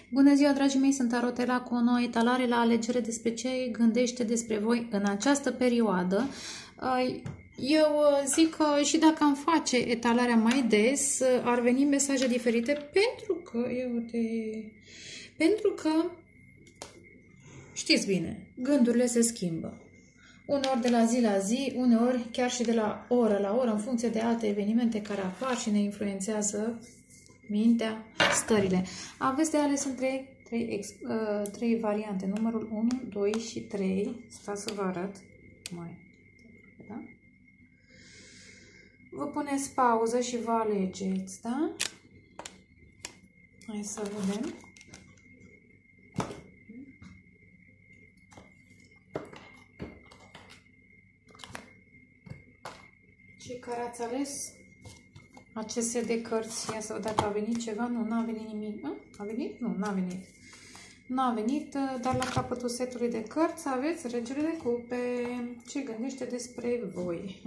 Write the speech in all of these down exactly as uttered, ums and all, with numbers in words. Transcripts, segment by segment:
Bună ziua, dragii mei, sunt Arotela cu o nouă etalare la alegere despre ce gândește despre voi în această perioadă. Eu zic că și dacă am face etalarea mai des, ar veni mesaje diferite pentru că, eu te... pentru că, știți bine, gândurile se schimbă. Uneori de la zi la zi, uneori chiar și de la oră la oră, în funcție de alte evenimente care apar și ne influențează mintea, stările. Aveți de ales în trei, trei, uh, trei variante. Numărul unu, doi și trei. Stați să vă arăt. Mai. Da? Vă puneți pauză și vă alegeți, da? Hai să vedem. Cei care ați ales acest set de cărți, ia să văd dacă a venit ceva. Nu, n-a venit nimic. A venit? Nu, n-a venit. N-a venit, dar la capătul setului de cărți aveți Regele de Cupe. Ce gândește despre voi?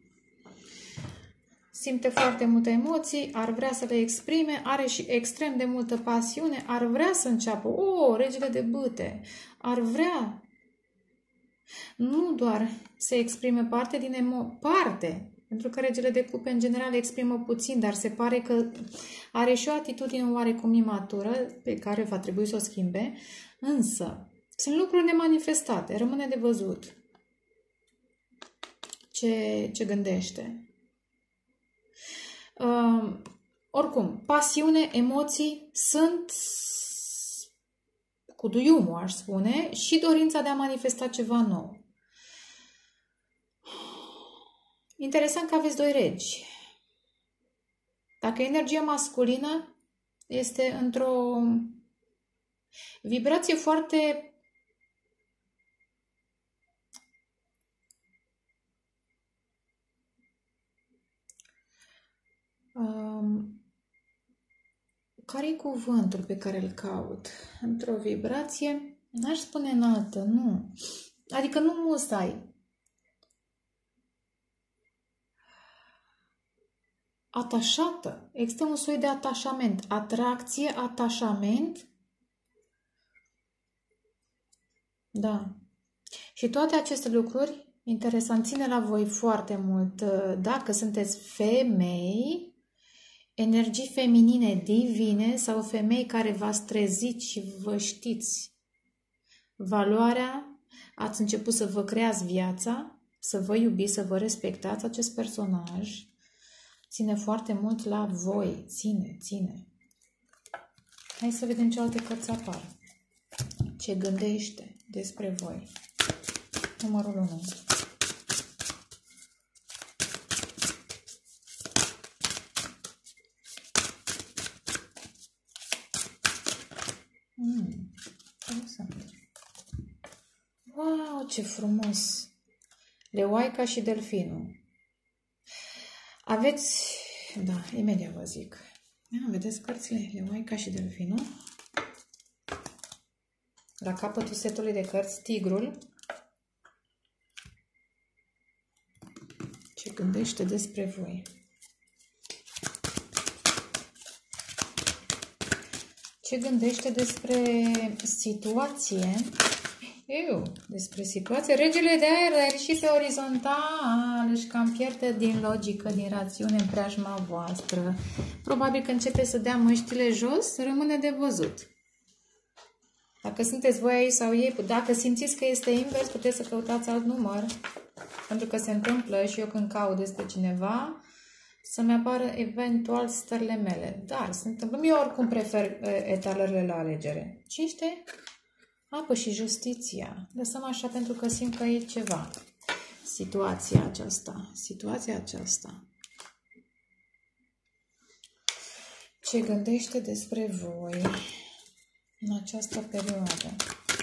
Simte foarte multe emoții, ar vrea să le exprime, are și extrem de multă pasiune, ar vrea să înceapă. O, Regele de Bâte! Ar vrea nu doar să exprime parte din emo... parte, pentru că Regele de Cupe în general exprimă puțin, dar se pare că are și o atitudine oarecum imatură pe care va trebui să o schimbe, însă sunt lucruri nemanifestate, rămâne de văzut ce, ce gândește. Uh, oricum, pasiune, emoții sunt cu duiumul, aș spune, și dorința de a manifesta ceva nou. Interesant că aveți doi regi. Dacă energia masculină este într-o vibrație foarte um, care-i cuvântul pe care îl caut? Într-o vibrație, n-aș spune înaltă, nu. Adică nu musai. Atașată. Există un soi de atașament. Atracție, atașament. Da. Și toate aceste lucruri, interesant, ține la voi foarte mult. Dacă sunteți femei, energii feminine divine sau femei care v-ați trezit și vă știți valoarea, ați început să vă creați viața, să vă iubiți, să vă respectați acest personaj. Ține foarte mult la voi. Ține, ține. Hai să vedem ce alte cărți apar. Ce gândește despre voi. Numărul unu. Mm, interesant. Wow, ce frumos! Leoaica și delfinul. Aveți, da, imediat vă zic. Ia, vedeți cărțile? Leoaica și delfinul. La capătul setului de cărți, tigrul. Ce gândește despre voi? Ce gândește despre situație? Eu, despre situație. Regele de aer, dar și pe orizontal își cam pierde din logică, din rațiune în preajma voastră. Probabil că începe să dea măștile jos, rămâne de văzut. Dacă sunteți voi aici sau ei, dacă simțiți că este invers, puteți să căutați alt număr. Pentru că se întâmplă și eu când caut despre cineva, să-mi apară eventual stările mele. Dar se întâmplă. Eu oricum prefer etalările la alegere. Cine? Apă și justiția. Lăsăm așa pentru că simt că e ceva. Situația aceasta. Situația aceasta. Ce gândește despre voi în această perioadă?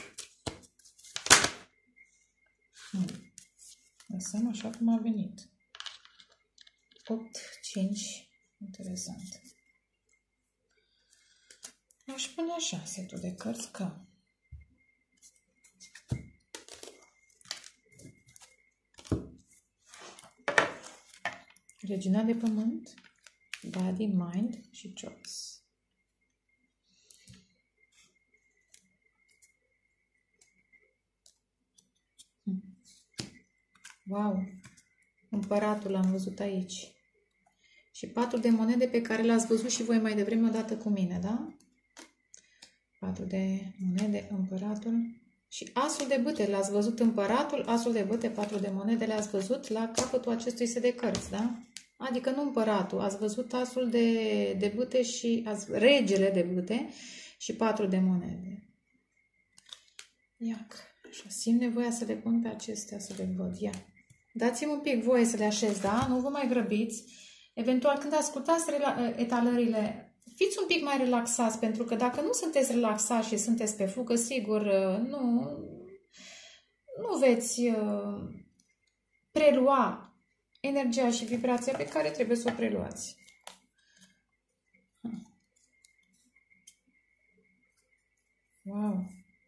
Hmm. Lăsăm așa cum a venit. opt, cinci. Interesant. Aș pune așa setul de cărți că Regina de Pământ, Body, Mind și Choice. Wow! Împăratul l-am văzut aici. Și patru de monede pe care le-ați văzut și voi mai devreme odată cu mine, da? Patru de monede, împăratul. Și asul de bâte, l-ați văzut împăratul, asul de bâte, patru de monede, le-ați văzut la capătul acestui set de cărți, da? Adică nu împăratul, ați văzut asul de, de bâte și ați, regele de bâte și patru de monede. Iac, așa, simt nevoia să le pun pe acestea, să le văd, ia. Dați-mi un pic voie să le așez, da? Nu vă mai grăbiți. Eventual, când ascultați etalările, fiți un pic mai relaxați, pentru că dacă nu sunteți relaxați și sunteți pe fugă, sigur, nu, nu veți prelua energia și vibrația pe care trebuie să o preluați. Wow!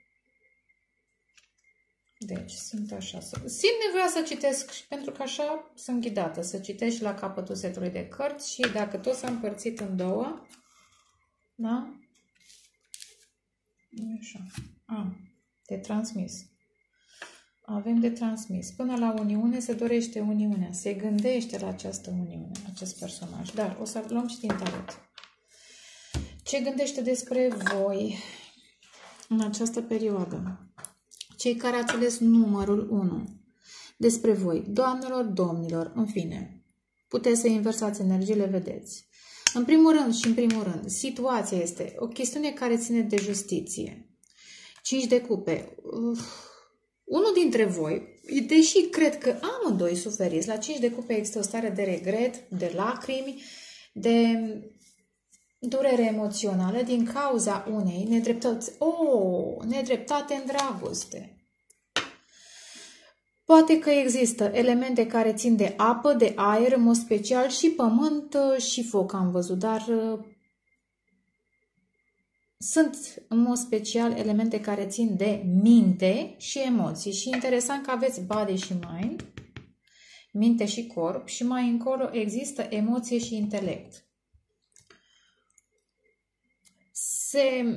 Deci, simt așa. Simt nevoia să citesc, pentru că așa sunt ghidată, să citesc la capătul setului de cărți și dacă tot s-a împărțit în două, da? Așa. A, de transmis. Avem de transmis. Până la uniune se dorește uniunea. Se gândește la această uniune, acest personaj. Dar o să luăm și din tarot. Ce gândește despre voi în această perioadă? Cei care ați ales numărul unu. Despre voi, doamnelor, domnilor, în fine. Puteți să inversați energiile, vedeți. În primul rând și în primul rând, situația este o chestiune care ține de justiție. cinci de cupe. Uf. Unul dintre voi, deși cred că amândoi suferiți, la cinci de cupe există o stare de regret, de lacrimi, de durere emoțională din cauza unei nedreptăți. O, nedreptate în dragoste. Poate că există elemente care țin de apă, de aer, în mod special și pământ și foc am văzut, dar sunt în mod special elemente care țin de minte și emoții. Și interesant că aveți body și mind, minte și corp și mai încolo există emoție și intelect. Se...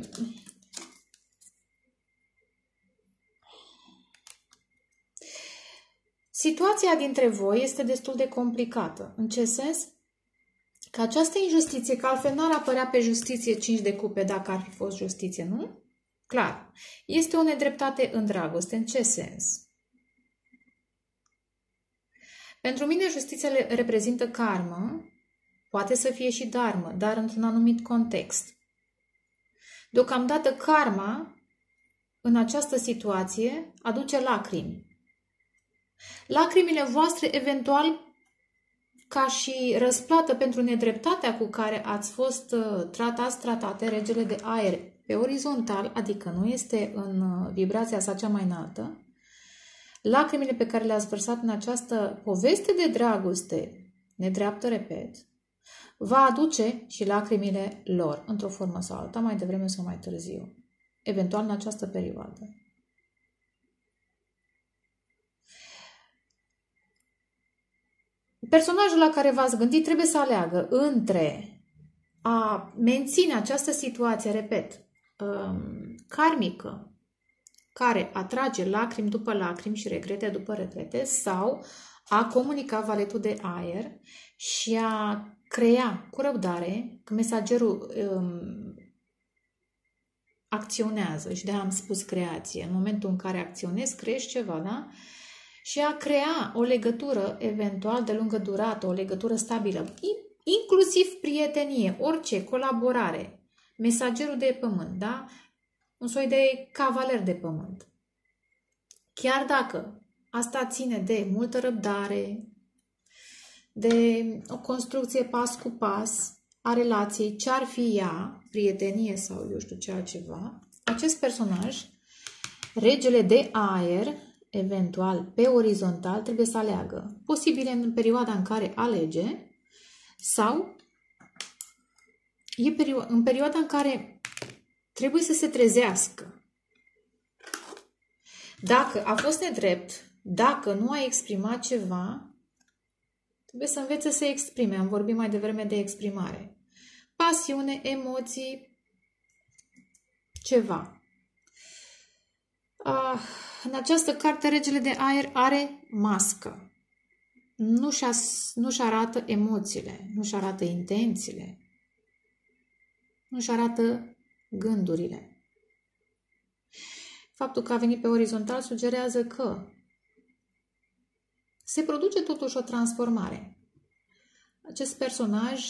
Situația dintre voi este destul de complicată. În ce sens? Că această injustiție, că altfel n-ar apărea pe justiție cinci de cupe dacă ar fi fost justiție, nu? Clar. Este o nedreptate în dragoste. În ce sens? Pentru mine justiția reprezintă karmă, poate să fie și dharmă, dar într-un anumit context. Deocamdată karma în această situație aduce lacrimi. Lacrimile voastre eventual ca și răsplată pentru nedreptatea cu care ați fost tratați, tratate, regele de aer pe orizontal, adică nu este în vibrația sa cea mai înaltă, lacrimile pe care le-ați vărsat în această poveste de dragoste nedreaptă, repet, va aduce și lacrimile lor, într-o formă sau alta, mai devreme sau mai târziu, eventual în această perioadă. Personajul la care v-ați gândit trebuie să aleagă între a menține această situație, repet, karmică, care atrage lacrimi după lacrimi și regrete după regrete, sau a comunica valetul de aer și a crea cu răbdare, că mesagerul um, acționează, și de-aia am spus creație, în momentul în care acționezi, crești ceva, da? Și a crea o legătură eventual de lungă durată, o legătură stabilă, inclusiv prietenie, orice, colaborare. Mesagerul de pământ, da? Un soi de cavaler de pământ. Chiar dacă asta ține de multă răbdare, de o construcție pas cu pas a relației, ce ar fi ea, prietenie sau eu știu ce altceva, acest personaj, regele de aer, eventual pe orizontal, trebuie să aleagă. Posibil în perioada în care alege sau e perio- în perioada în care trebuie să se trezească. Dacă a fost nedrept, dacă nu a exprimat ceva, trebuie să învețe să exprime. Am vorbit mai devreme de exprimare. Pasiune, emoții, ceva. Uh, în această carte, regele de aer are mască. nu-și, as, nu-și arată emoțiile, nu-și arată intențiile, nu-și arată gândurile. Faptul că a venit pe orizontal sugerează că se produce totuși o transformare. Acest personaj,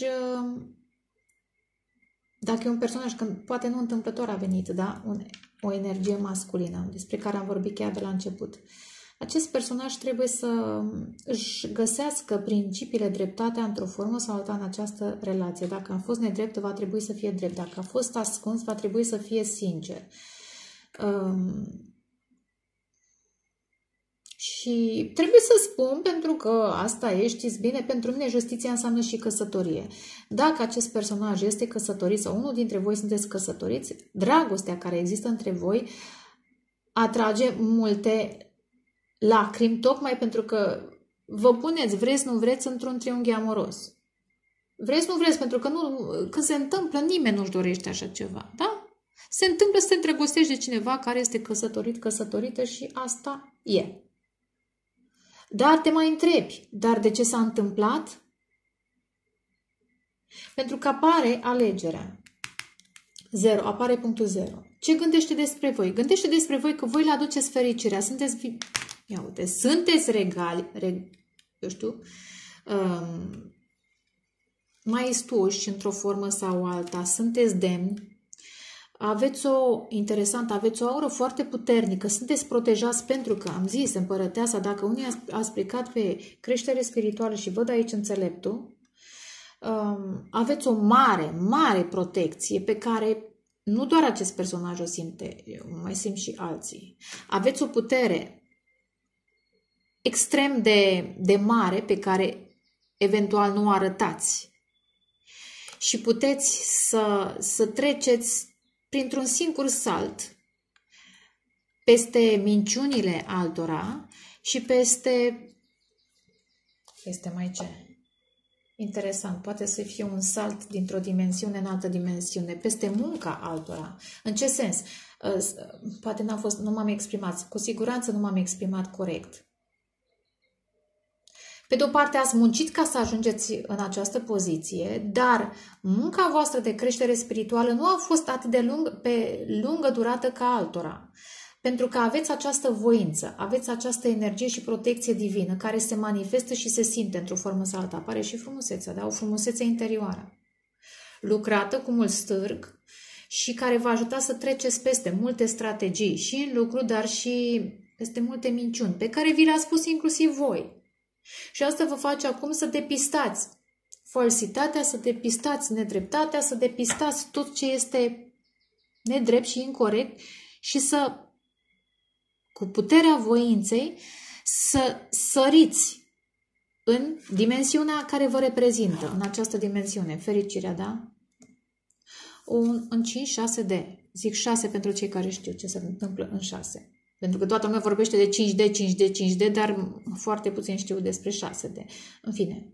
dacă e un personaj, când poate nu întâmplător a venit, da? Un, o energie masculină, despre care am vorbit chiar de la început. Acest personaj trebuie să își găsească principiile, dreptatea într-o formă sau alta în această relație. Dacă a fost nedrept, va trebui să fie drept. Dacă a fost ascuns, va trebui să fie sincer. Um, și trebuie să spun, pentru că asta e, știți bine, pentru mine justiția înseamnă și căsătorie. Dacă acest personaj este căsătorit sau unul dintre voi sunteți căsătoriți, dragostea care există între voi atrage multe lacrimi, tocmai pentru că vă puneți, vreți, nu vreți, într-un triunghi amoros. Vreți, nu vreți, pentru că nu, când se întâmplă, nimeni nu-și dorește așa ceva, da? Se întâmplă să te îndrăgostești de cineva care este căsătorit, căsătorită și asta e. Dar te mai întrebi, dar de ce s-a întâmplat? Pentru că apare alegerea. Zero, apare punctul zero. Ce gândește despre voi? Gândește despre voi că voi le aduceți fericirea. Sunteți, ia uite, sunteți regali, reg, eu știu, um, maestuoși într-o formă sau alta, sunteți demni, aveți o, interesant, aveți o aură foarte puternică, sunteți protejați pentru că, am zis, împărăteasa, dacă unii ați plecat pe creștere spirituală și văd aici înțeleptul, um, aveți o mare, mare protecție pe care nu doar acest personaj o simte, eu mai simt și alții. Aveți o putere extrem de, de mare pe care eventual nu o arătați. Și puteți să, să treceți printr-un singur salt peste minciunile altora și peste... Este mai ce? Interesant, poate să fie un salt dintr-o dimensiune în altă dimensiune, peste munca altora. În ce sens? Poate n-am fost, nu m-am exprimat, cu siguranță nu m-am exprimat corect. Pe de o parte ați muncit ca să ajungeți în această poziție, dar munca voastră de creștere spirituală nu a fost atât de lung, pe lungă durată ca altora. Pentru că aveți această voință, aveți această energie și protecție divină care se manifestă și se simte într-o formă sau alta. Apare și frumusețea, da? O frumusețe interioară, lucrată cu mult stârg și care vă ajuta să treceți peste multe strategii și în lucru, dar și peste multe minciuni pe care vi le-a spus inclusiv voi. Și asta vă face acum să depistați falsitatea, să depistați nedreptatea, să depistați tot ce este nedrept și incorect și să, cu puterea voinței, să săriți în dimensiunea care vă reprezintă, în această dimensiune, fericirea, da? Un, în cinci șase D. Zic șase pentru cei care știu ce se întâmplă în șase. Pentru că toată lumea vorbește de cinci D, cinci D, cinci D, dar foarte puțin știu despre șase D. În fine.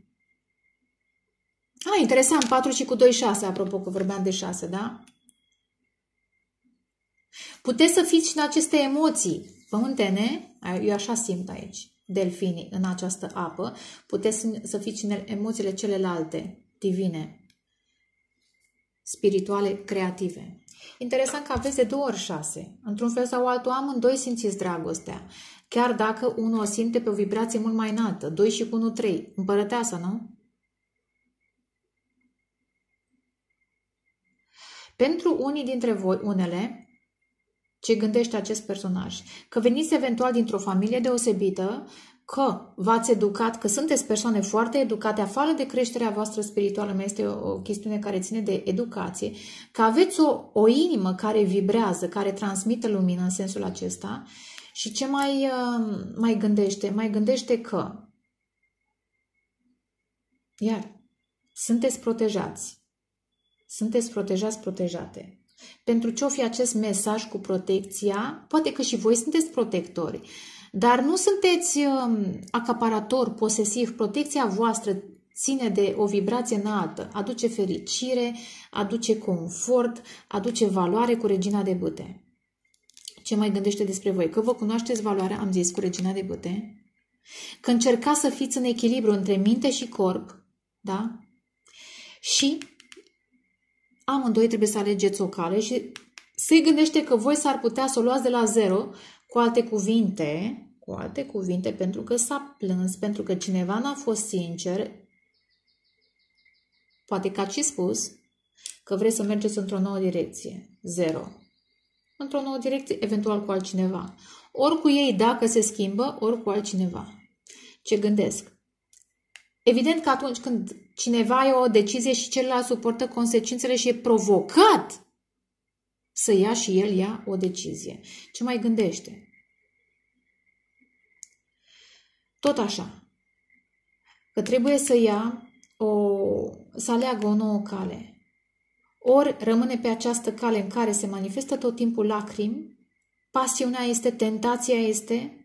Ah, interesant, patru și cu doi, șase, apropo că vorbeam de șase, da? Puteți să fiți și în aceste emoții pământene, eu așa simt aici, delfinii, în această apă, puteți să fiți în emoțiile celelalte, divine, spirituale, creative. Interesant că aveți de două ori șase. Într-un fel sau altul, amândoi simțiți dragostea. Chiar dacă unul o simte pe o vibrație mult mai înaltă. doi și cu unu, trei. Împărăteasă, nu? Pentru unii dintre voi, unele, ce gândește acest personaj? Că veniți eventual dintr-o familie deosebită, că v-ați educat, că sunteți persoane foarte educate, afară de creșterea voastră spirituală, mai este o, o chestiune care ține de educație, că aveți o, o inimă care vibrează, care transmite lumină în sensul acesta și ce mai, mai gândește? Mai gândește că, iar, sunteți protejați. Sunteți protejați, protejate. Pentru ce o fi acest mesaj cu protecția? Poate că și voi sunteți protectori. Dar nu sunteți um, acaparator, posesiv. Protecția voastră ține de o vibrație înaltă. Aduce fericire, aduce confort, aduce valoare cu regina de bâte. Ce mai gândește despre voi? Că vă cunoașteți valoarea, am zis, cu regina de bâte. că încercați să fiți în echilibru între minte și corp, da? Și amândoi trebuie să alegeți o cale și se gândește că voi s-ar putea să o luați de la zero, cu alte cuvinte, cu alte cuvinte, pentru că s-a plâns, pentru că cineva n-a fost sincer, poate că ați și spus că vreți să mergeți într-o nouă direcție, zero. Într-o nouă direcție, eventual cu altcineva. Ori cu ei dacă se schimbă, ori cu altcineva. Ce gândesc? Evident că atunci când cineva ia o decizie și celălalt suportă consecințele și e provocat să ia și el ia o decizie. Ce mai gândește? Tot așa. Că trebuie să ia o, să aleagă o nouă cale. Ori rămâne pe această cale în care se manifestă tot timpul lacrimi, pasiunea este, tentația este,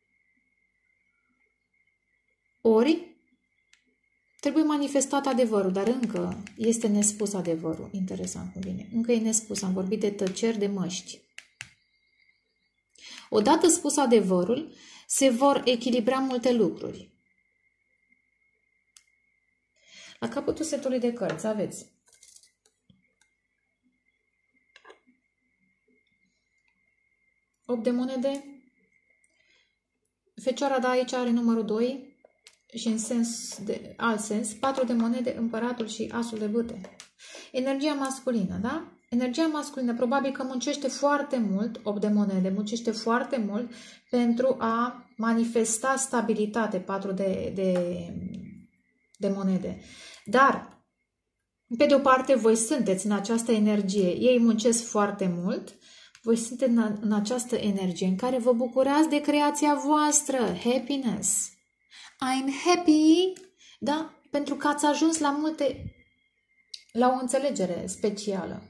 ori trebuie manifestat adevărul, dar încă este nespus adevărul. Interesant cum vine. Încă e nespus. Am vorbit de tăceri, de măști. Odată spus adevărul, se vor echilibra multe lucruri. La capătul setului de cărți aveți opt de monede. Fecioara, da, aici are numărul doi și în sens de, alt sens, patru de monede, împăratul și asul de bâte. Energia masculină, da? Energia masculină probabil că muncește foarte mult, opt de monede, muncește foarte mult pentru a manifesta stabilitate, patru de, de, de monede. Dar, pe de o parte, voi sunteți în această energie, ei muncesc foarte mult, voi sunteți în, în această energie în care vă bucurați de creația voastră, happiness. I'm happy, da? Pentru că ați ajuns la multe, la o înțelegere specială.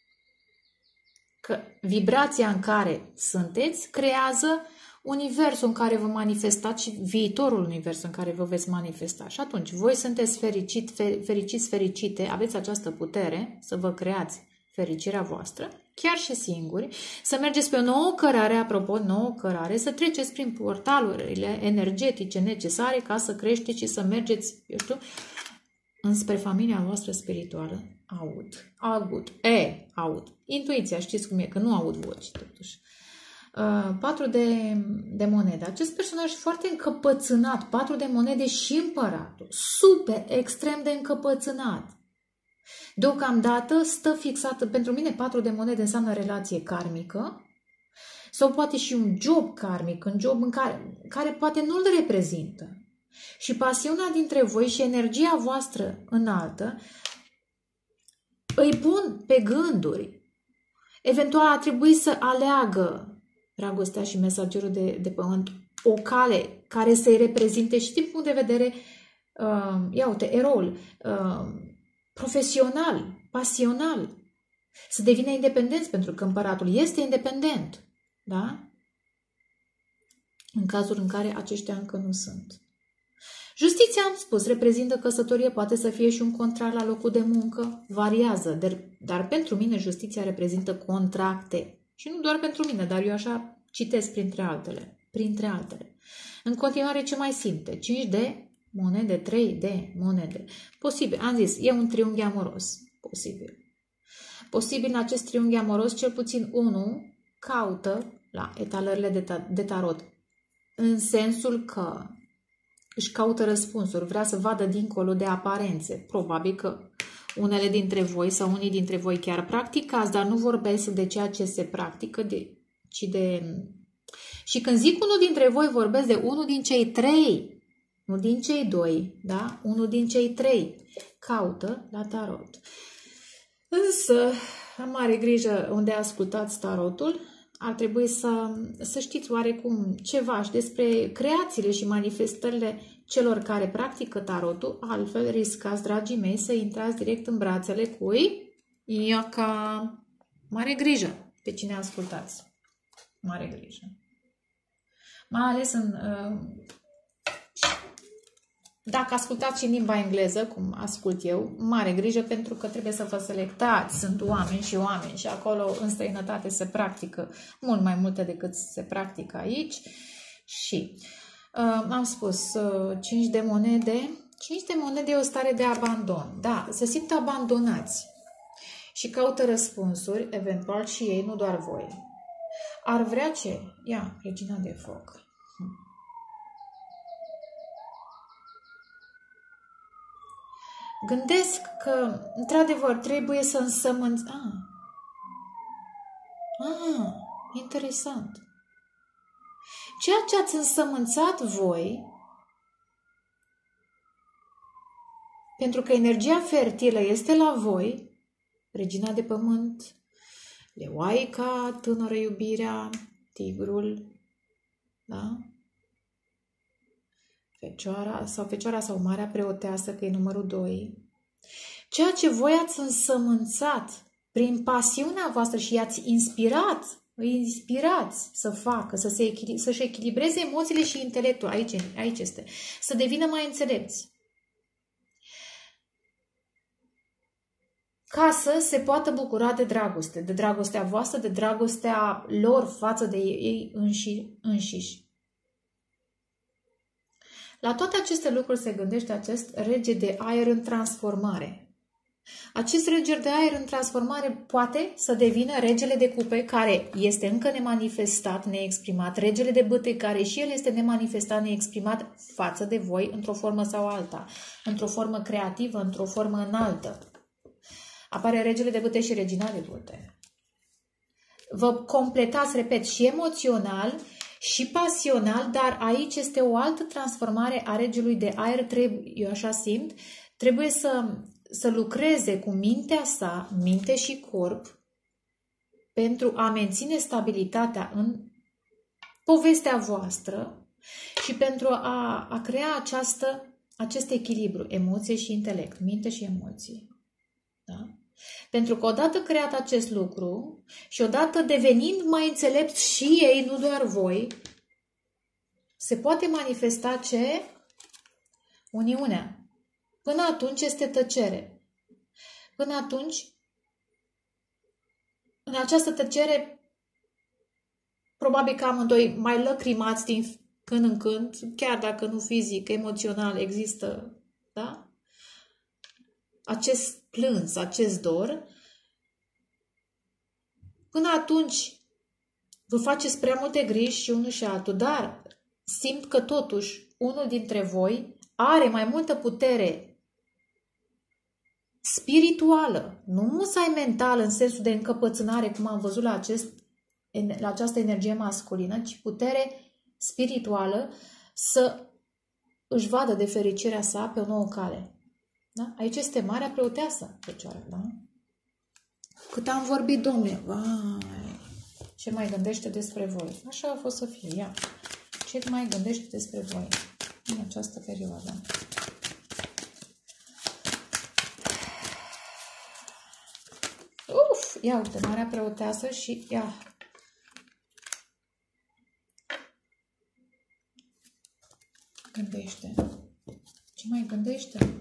Că vibrația în care sunteți creează universul în care vă manifestați și viitorul univers în care vă veți manifesta. Și atunci, voi sunteți fericit, fericiți, fericite, aveți această putere să vă creați fericirea voastră, chiar și singuri, să mergeți pe o nouă cărare, apropo, nouă cărare, să treceți prin portalurile energetice necesare ca să creșteți și să mergeți, eu știu, înspre familia voastră spirituală. Aud, aud, e, aud. Intuiția, știți cum e, că nu aud voci, totuși. Uh, patru de, de monede. Acest personaj foarte încăpățânat, patru de monede și împăratul, super, extrem de încăpățânat. Deocamdată stă fixată, pentru mine patru de monede înseamnă relație karmică sau poate și un job karmic, un job în care, care poate nu-l reprezintă. Și pasiunea dintre voi și energia voastră înaltă îi pun pe gânduri. Eventual ar trebui să aleagă dragostea și mesagerul de, de pământ o cale care să-i reprezinte și din punct de vedere, uh, ia uite, eroul, uh, profesional, pasional, să devină independenți, pentru că împăratul este independent, da? În cazul în care aceștia încă nu sunt. Justiția, am spus, reprezintă căsătorie, poate să fie și un contract la locul de muncă, variază, dar, dar pentru mine justiția reprezintă contracte. Și nu doar pentru mine, dar eu așa citesc printre altele. Printre altele. În continuare, ce mai simte? cinci de monede, trei de monede. Posibil, am zis, e un triunghi amoros. Posibil. Posibil în acest triunghi amoros, cel puțin unul caută la etalările de, ta de tarot. În sensul că își caută răspunsuri, vrea să vadă dincolo de aparențe. Probabil că unele dintre voi sau unii dintre voi chiar practicați, dar nu vorbesc de ceea ce se practică, de, ci de... Și când zic unul dintre voi, vorbesc de unul din cei trei, nu din cei doi, da? Unul din cei trei caută la tarot. Însă, am mare grijă unde ascultați tarotul, ar trebui să, să știți oarecum ceva și despre creațiile și manifestările celor care practică tarotul, altfel riscați, dragii mei, să intrați direct în brațele cui? Iaca! Mare grijă pe cine ascultați. Mare grijă. Mai ales în... Uh, dacă ascultați și în limba engleză, cum ascult eu, mare grijă pentru că trebuie să vă selectați. Sunt oameni și oameni și acolo în străinătate se practică mult mai multe decât se practică aici. Și Uh, am spus, uh, cinci de monede. cinci de monede e o stare de abandon. Da, se simt abandonați și caută răspunsuri, eventual și ei, nu doar voi. Ar vrea ce? Ia, regina de foc. Gândesc că, într-adevăr, trebuie să însămânți... Ah. ah, interesant. Ceea ce ați însămânțat voi, pentru că energia fertilă este la voi, regina de pământ, leoaica, tânără iubirea, tigrul, da? Fecioara sau fecioara sau marea preoteasă, că e numărul doi. Ceea ce voi ați însămânțat prin pasiunea voastră și i-ați inspirat, îi inspirați să facă, să se echil- să-și echilibreze emoțiile și intelectul, aici, aici este, să devină mai înțelepți. Ca să se poată bucura de dragoste, de dragostea voastră, de dragostea lor față de ei înși, înșiși. La toate aceste lucruri se gândește acest rege de aer în transformare. Acest rege de aer în transformare poate să devină regele de cupe, care este încă nemanifestat, neexprimat, regele de bâte, care și el este nemanifestat, neexprimat față de voi, într-o formă sau alta, într-o formă creativă, într-o formă înaltă. Apare regele de bâte și regina de bâte. Vă completați, repet, și emoțional și pasional, dar aici este o altă transformare a regelui de aer, trebuie, eu așa simt, trebuie să, să lucreze cu mintea sa, minte și corp, pentru a menține stabilitatea în povestea voastră și pentru a, a crea această, acest echilibru, emoție și intelect, minte și emoții. Da? Pentru că odată creat acest lucru și odată devenind mai înțelepți și ei, nu doar voi, se poate manifesta ce? Uniunea. Până atunci este tăcere. Până atunci, în această tăcere, probabil că amândoi mai lăcrimați din când în când, chiar dacă nu fizic, emoțional există, da? Acest plâns, acest dor. Până atunci vă faceți prea multe griji și unul și altul, dar simt că totuși unul dintre voi are mai multă putere spirituală, nu musai mentală în sensul de încăpățânare, cum am văzut la, acest, la această energie masculină, ci putere spirituală să își vadă de fericirea sa pe o nouă cale. Da? Aici este marea preoteasă, Fecioară, da? Cât am vorbit, domnule, vai, ce mai gândește despre voi? Așa a fost să fie, ia. Ce mai gândește despre voi în această perioadă? Uf, ia uite, marea preoteasă și ia. Gândește. Ce mai gândește?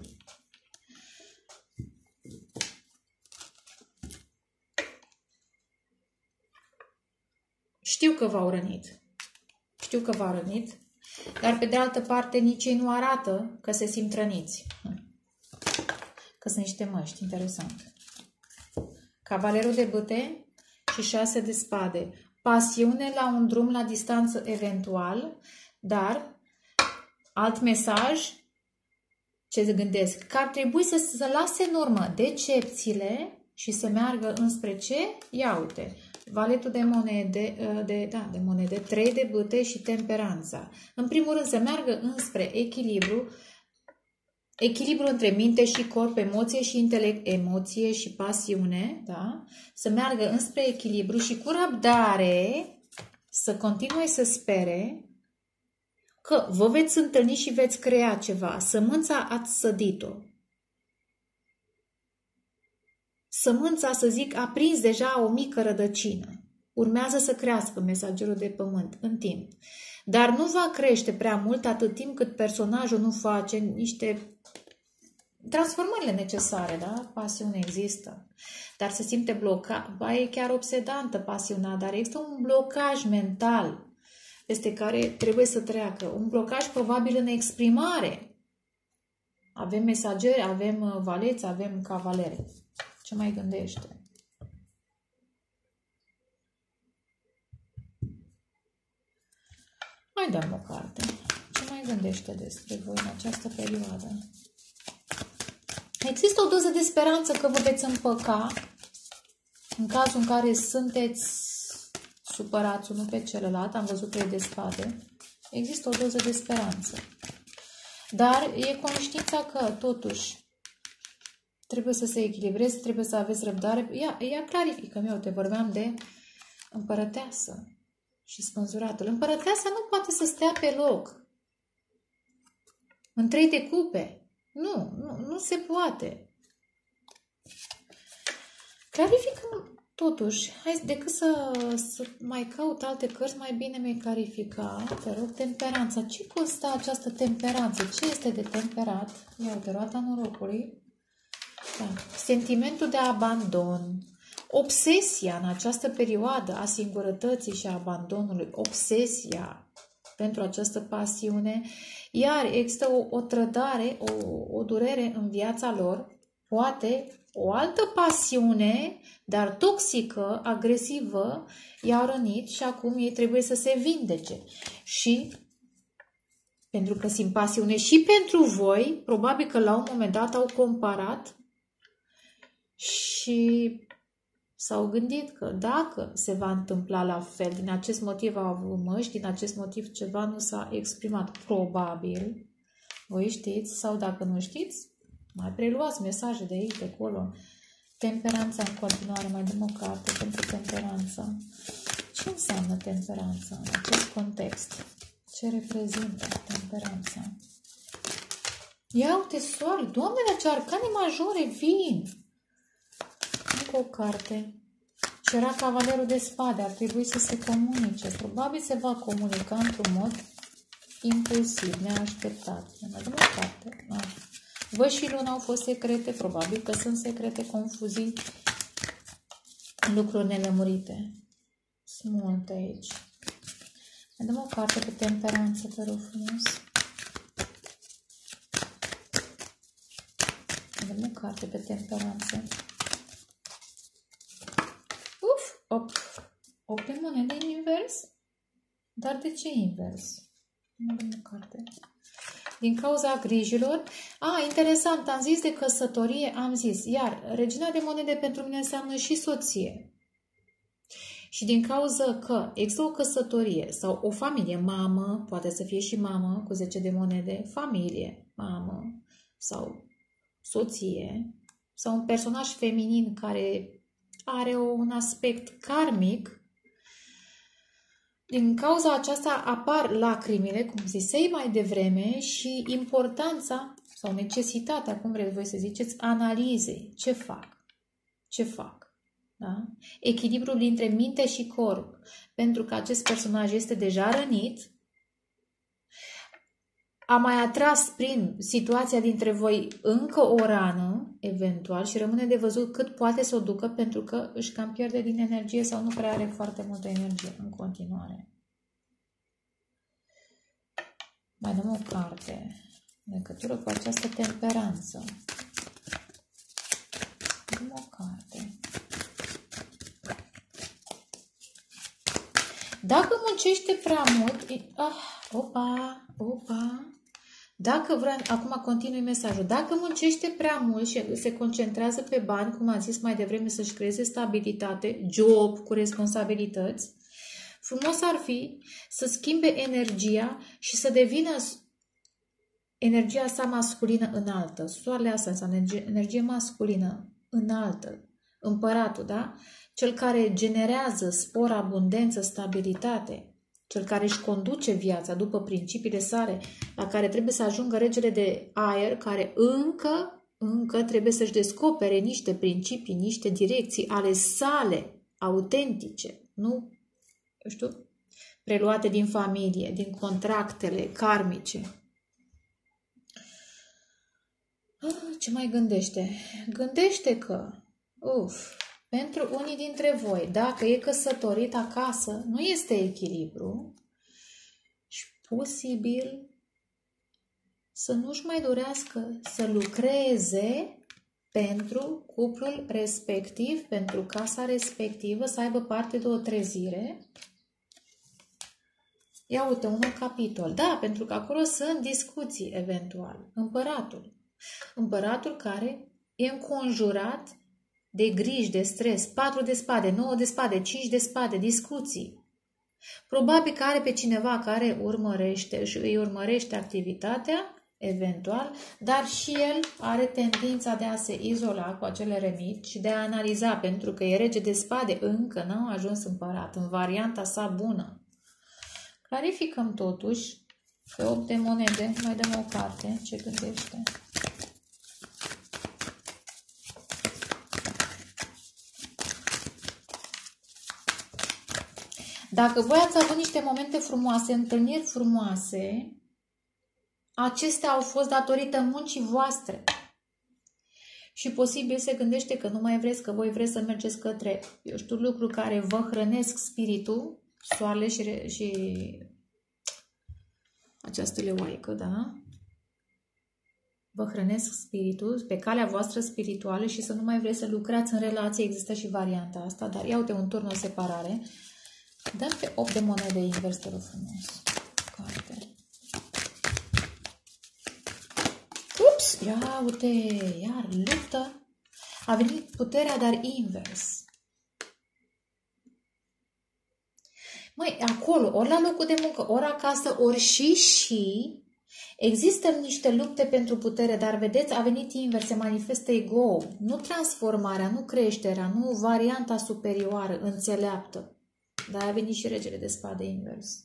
Știu că v-au rănit. Știu că v-au rănit, dar pe de altă parte nici ei nu arată că se simt răniți. Că sunt niște măști, interesant. Cavalerul de bâte și șase de spade. Pasiune la un drum la distanță eventual, dar alt mesaj, ce gândesc? Că ar trebui să se lase în urmă decepțiile și să meargă înspre ce? Ia uite, valetul de monede, de, da, de monede, trei de bâte și temperanța. În primul rând să meargă înspre echilibru, echilibru între minte și corp, emoție și intelect, emoție și pasiune, da? Să meargă înspre echilibru și cu răbdare să continue să spere că vă veți întâlni și veți crea ceva. Sămânța ați sădit-o. Sămânța, să zic, a prins deja o mică rădăcină. Urmează să crească mesagerul de pământ în timp. Dar nu va crește prea mult atât timp cât personajul nu face niște transformările necesare, da? Pasiune există. Dar se simte blocat. Ba, e chiar obsedantă pasiunea, dar există un blocaj mental peste care trebuie să treacă. Un blocaj probabil în exprimare. Avem mesageri, avem valeți, avem cavaleri. Ce mai gândește? Mai dăm o carte. Ce mai gândește despre voi în această perioadă? Există o doză de speranță că vă veți împăca în cazul în care sunteți supărați unul pe celălalt. Am văzut trei de spade. Există o doză de speranță. Dar e conștiința că, totuși, trebuie să se echilibreze, trebuie să aveți răbdare. Ea, ea clarifică. Eu te vorbeam de împărăteasă și spânzuratul. Împărăteasa nu poate să stea pe loc. În trei de cupe. Nu, nu, nu se poate. Clarificăm totuși. Hai, decât să, să mai caut alte cărți, mai bine mi-ai clarifica. Te rog, temperanța. Ce constă această temperanță? Ce este de temperat? Ia uite, roata norocului. Da. Sentimentul de abandon. Obsesia în această perioadă a singurătății și a abandonului. Obsesia pentru această pasiune. Iar există o, o trădare, o, o durere în viața lor. Poate o altă pasiune, dar toxică, agresivă, i-a rănit și acum ei trebuie să se vindece. Și pentru că simt pasiune și pentru voi, probabil că la un moment dat au comparat și s-au gândit că dacă se va întâmpla la fel, din acest motiv au avut măști, din acest motiv ceva nu s-a exprimat. Probabil, voi știți, sau dacă nu știți, mai preluați mesaje de aici, de acolo. Temperanța în continuare, mai dăm o carte pentru temperanța. Ce înseamnă temperanța în acest context? Ce reprezintă temperanța? Ia uite, soare, doamnele, ce arcane majore vin! Încă o carte. Și era cavalerul de spade, ar trebui să se comunice. Probabil se va comunica într-un mod impulsiv, neașteptat. Mai dăm o carte. Da. Vă și luna au fost secrete, probabil că sunt secrete, confuzii, lucruri nelămurite. Sunt multe aici. Mai dăm o carte pe temperanță, te rog frumos. Mai dăm o carte pe temperanță. Uf! Op! opt de monede în invers? Dar de ce invers? Mai dăm o carte. Din cauza grijilor. A, interesant, am zis de căsătorie, am zis. Iar regina de monede pentru mine înseamnă și soție. Și din cauza că există o căsătorie sau o familie, mamă, poate să fie și mamă cu zece de monede, familie, mamă sau soție, sau un personaj feminin care are un aspect karmic, din cauza aceasta apar lacrimile, cum zisei mai devreme, și importanța sau necesitatea, cum vreți voi să ziceți, analizei. Ce fac? Ce fac? Da? Echilibrul dintre minte și corp. Pentru că acest personaj este deja rănit, a mai atras prin situația dintre voi încă o rană, eventual, și rămâne de văzut cât poate să o ducă, pentru că își cam pierde din energie sau nu prea are foarte multă energie în continuare. Mai dăm o carte în legătură cu această temperanță. Dăm o carte. Dacă muncește prea mult... Ah, opa, opa... Dacă vrea, acum continui mesajul, dacă muncește prea mult și se concentrează pe bani, cum am zis mai devreme, să-și creeze stabilitate, job cu responsabilități, frumos ar fi să schimbe energia și să devină energia sa masculină înaltă. Soarele asta înseamnă energie, energie masculină înaltă. Împăratul, da? Cel care generează spor, abundență, stabilitate. Cel care își conduce viața după principiile sale, la care trebuie să ajungă regele de aer, care încă, încă trebuie să-și descopere niște principii, niște direcții ale sale, autentice, nu, eu știu, preluate din familie, din contractele karmice. Ah, ce mai gândește? Gândește că, uf, pentru unii dintre voi, dacă e căsătorit acasă, nu este echilibru posibil să nu-și mai dorească să lucreze pentru cuplul respectiv, pentru casa respectivă, să aibă parte de o trezire. Ia uite, un capitol. Da, pentru că acolo sunt discuții, eventual. Împăratul. Împăratul care e înconjurat de griji, de stres, patru de spade, nouă de spade, cinci de spade, discuții. Probabil că are pe cineva care urmărește, îi urmărește activitatea, eventual, dar și el are tendința de a se izola cu acele remici și de a analiza, pentru că e rege de spade, încă n-a ajuns împărat, în varianta sa bună. Clarificăm totuși pe opt de monede, mai dăm o carte, ce gândește. Dacă voi ați avut niște momente frumoase, întâlniri frumoase, acestea au fost datorită muncii voastre. Și posibil se gândește că nu mai vreți, că voi vreți să mergeți către, eu știu, lucruri care vă hrănesc spiritul, soarele și, și această leoaică, da? Vă hrănesc spiritul pe calea voastră spirituală și să nu mai vreți să lucrați în relație. Există și varianta asta, dar ia uite un turn, o separare. Dăm pe opt de monede invers, te rog frumos. Carte. Ups! Ia uite, iar luptă. A venit puterea, dar invers. Măi, acolo, ori la locul de muncă, ori acasă, ori și și, există niște lupte pentru putere, dar vedeți, a venit invers, se manifestă ego, nu transformarea, nu creșterea, nu varianta superioară, înțeleaptă. Dar a venit și regele de spade invers.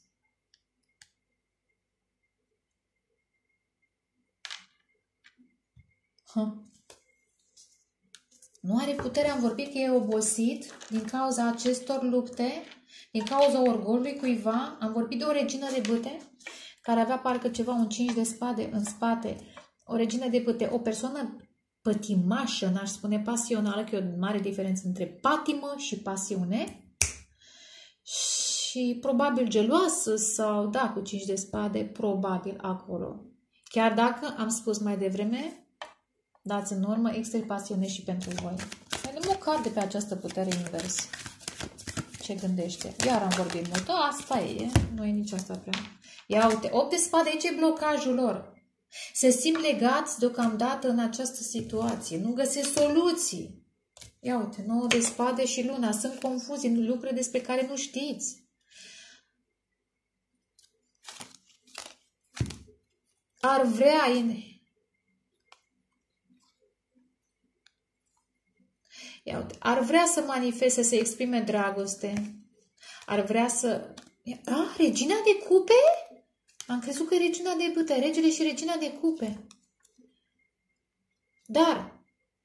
Huh. Nu are putere, am vorbit că e obosit din cauza acestor lupte, din cauza orgolului cuiva. Am vorbit de o regină de bâte, care avea parcă ceva, un cinci de spade în spate. O regină de bâte, o persoană pătimașă, n-aș spune pasională, că e o mare diferență între patimă și pasiune. Și probabil geloasă sau, da, cu cinci de spade, probabil acolo. Chiar dacă am spus mai devreme, dați în urmă, extra pasiune și pentru voi. Mai dăm o carte pe această putere invers. Ce gândește? Iar am vorbit mult. O, asta e, nu e nici asta prea. Ia uite, opt de spade, aici e blocajul lor. Se simt legați deocamdată în această situație. Nu găsesc soluții. Ia uite, nouă de spade și luna. Sunt confuzii, lucruri despre care nu știți. Ar vrea... Ia uite, ar vrea să manifeste, să exprime dragoste. Ar vrea să... A, regina de cupe? Am crezut că e regina de bâte, regele și regina de cupe. Dar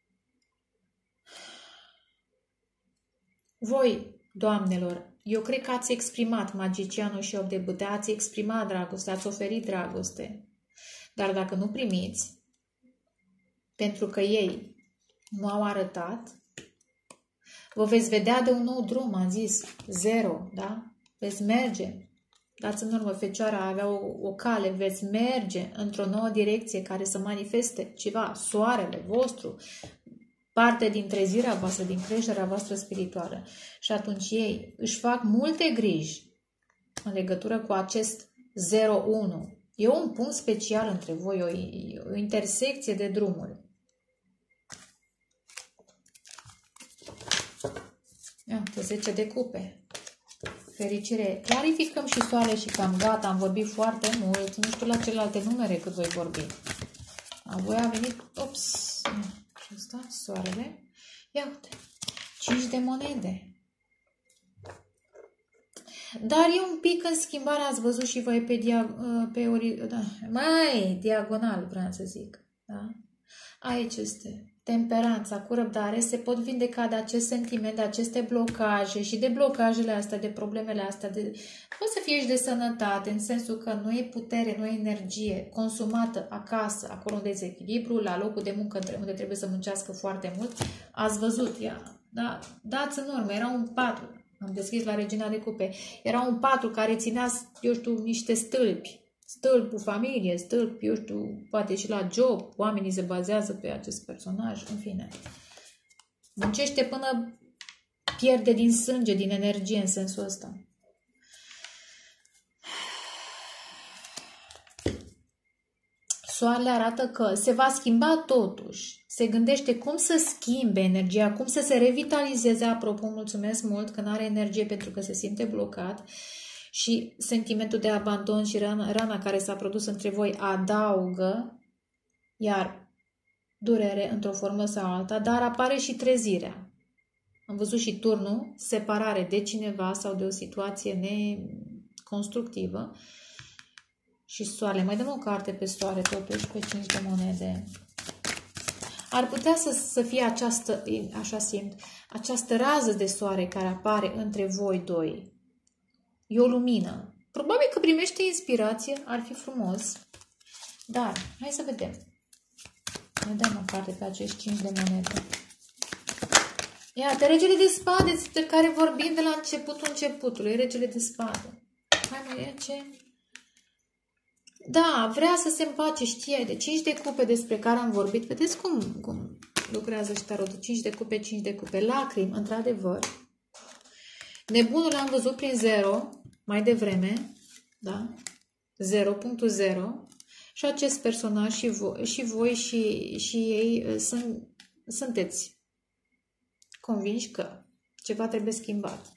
voi, doamnelor, eu cred că ați exprimat, magicianul și opt de bâte, ați exprimat dragoste, ați oferit dragoste. Dar dacă nu primiți, pentru că ei nu au arătat, vă veți vedea de un nou drum, am zis, zero, da? Veți merge. Dați în urmă, Fecioara avea o, o cale, veți merge într-o nouă direcție care să manifeste ceva, soarele vostru, parte din trezirea voastră, din creșterea voastră spirituală. Și atunci ei își fac multe griji în legătură cu acest zero unu. E un punct special între voi, o, o intersecție de drumuri. Iată, zece de cupe. Fericire. Clarificăm și soarele și cam gata. Am vorbit foarte mult. Nu știu la celelalte numere cât voi vorbi. A voi a venit... Ops! Și asta, soarele. Ia uite. cinci de monede. Dar e un pic în schimbare, ați văzut și voi pe, dia, pe ori, da, mai diagonal, vreau să zic. Da? Aici este temperanța cu răbdare, se pot vindeca de acest sentiment, de aceste blocaje și de blocajele astea, de problemele astea. De, pot să fie și de sănătate, în sensul că nu e putere, nu e energie consumată acasă, acolo unde e dezechilibru, la locul de muncă unde trebuie să muncească foarte mult. Ați văzut, ia, da, dați în urmă, era un patru. Am deschis la regina de cupe. Era un patru care ținea, eu știu, niște stâlpi. stâlpul familie, stâlp, eu știu, poate și la job, oamenii se bazează pe acest personaj, în fine. Muncește până pierde din sânge, din energie în sensul ăsta. Soarele arată că se va schimba totuși. Se gândește cum să schimbe energia, cum să se revitalizeze. Apropo, mulțumesc mult că nu are energie pentru că se simte blocat. Și sentimentul de abandon și rana, rana care s-a produs între voi adaugă, iar durere într-o formă sau alta, dar apare și trezirea. Am văzut și turnul, separare de cineva sau de o situație neconstructivă. Și soarele. Mai dăm o carte pe soare, totuși, pe cinci de monede. Ar putea să, să fie această, așa simt, această rază de soare care apare între voi doi. E o lumină. Probabil că primește inspirație, ar fi frumos. Dar, hai să vedem. Mai dăm o carte pe acești cinci de monede. Iată, regele de spade, de care vorbim de la începutul începutului. Regele de spade. Hai mă, e ce... Da, vrea să se împace, știe, de cinci de cupe despre care am vorbit. Vedeți cum, cum lucrează și tarotul? cinci de cupe, cinci de cupe. Lacrimi, într-adevăr. Nebunul l-am văzut prin zero mai devreme. Da? zero punct zero. Și acest personaj și voi și, voi, și, și ei sunt, sunteți convinși că ceva trebuie schimbat.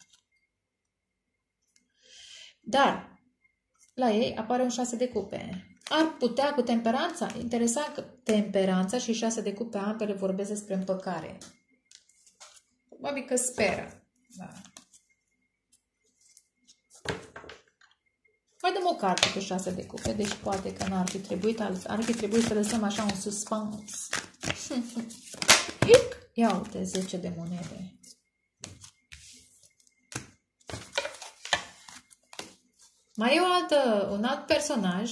Dar la ei apare un șase de cupe. Ar putea cu temperanța, interesant că temperanța și șase de cupe ambele vorbesc despre împăcare. Probabil că speră. Da. Mai dăm o carte cu șase de cupe, deci poate că n-ar fi trebuit, ar fi trebuit să lăsăm așa un suspans. Ia uite, zece de monede. Mai e o altă, un alt personaj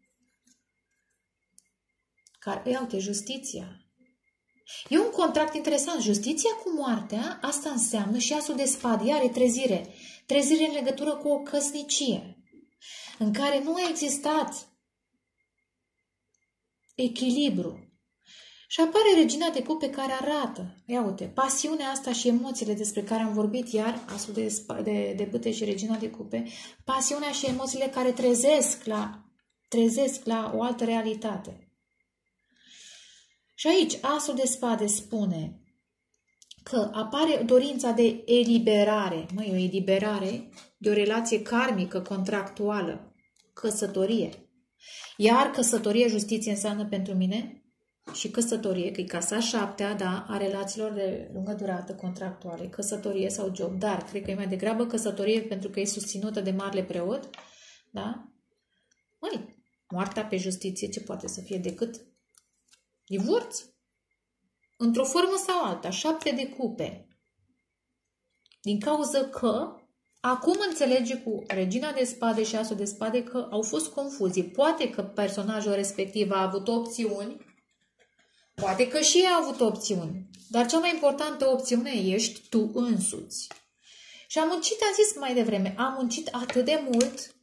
care, ia uite, justiția. E un contract interesant. Justiția cu moartea, asta înseamnă și asul de spade, iar e trezire. Trezire în legătură cu o căsnicie în care nu a existat echilibru. Și apare regina de cupe care arată, ia uite, pasiunea asta și emoțiile despre care am vorbit, iar asul de, de, de bâte și regina de cupe, pasiunea și emoțiile care trezesc la, trezesc la o altă realitate. Și aici asul de spade spune că apare dorința de eliberare, măi, o eliberare de o relație karmică, contractuală, căsătorie. Iar căsătorie, justiție înseamnă pentru mine și căsătorie, că e casa șaptea, da, a relațiilor de lungă durată contractuale, căsătorie sau job, dar cred că e mai degrabă căsătorie pentru că e susținută de marele preot, da? Măi, moartea pe justiție ce poate să fie decât divorț? Într-o formă sau alta, șapte de cupe. Din cauza că acum înțelege cu regina de spade și asul de spade că au fost confuzii. Poate că personajul respectiv a avut opțiuni, poate că și ea a avut opțiuni, dar cea mai importantă opțiune ești tu însuți. Și am muncit, am zis mai devreme, am muncit atât de mult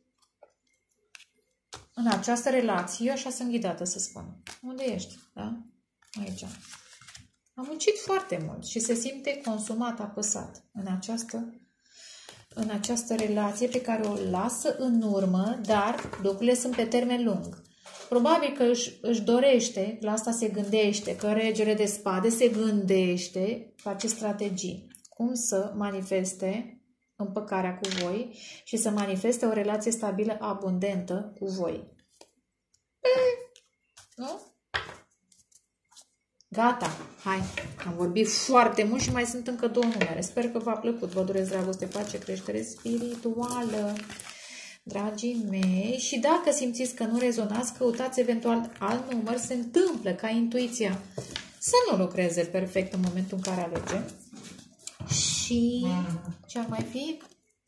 în această relație, eu așa sunt ghidată să spun. Unde ești? Da? Aici. Am muncit foarte mult și se simte consumat, apăsat în această, în această relație pe care o lasă în urmă, dar lucrurile sunt pe termen lung. Probabil că își, își dorește, la asta se gândește, că regele de spade se gândește, face strategii, cum să manifeste împăcarea cu voi și să manifeste o relație stabilă, abundentă cu voi. Nu? Gata, hai, am vorbit foarte mult și mai sunt încă două numere. Sper că v-a plăcut. Vă doresc dragoste, pace, creștere spirituală, dragii mei. Și dacă simțiți că nu rezonați, căutați eventual alt număr. Se întâmplă ca intuiția să nu lucreze perfect în momentul în care alegem. Și ce ar mai fi?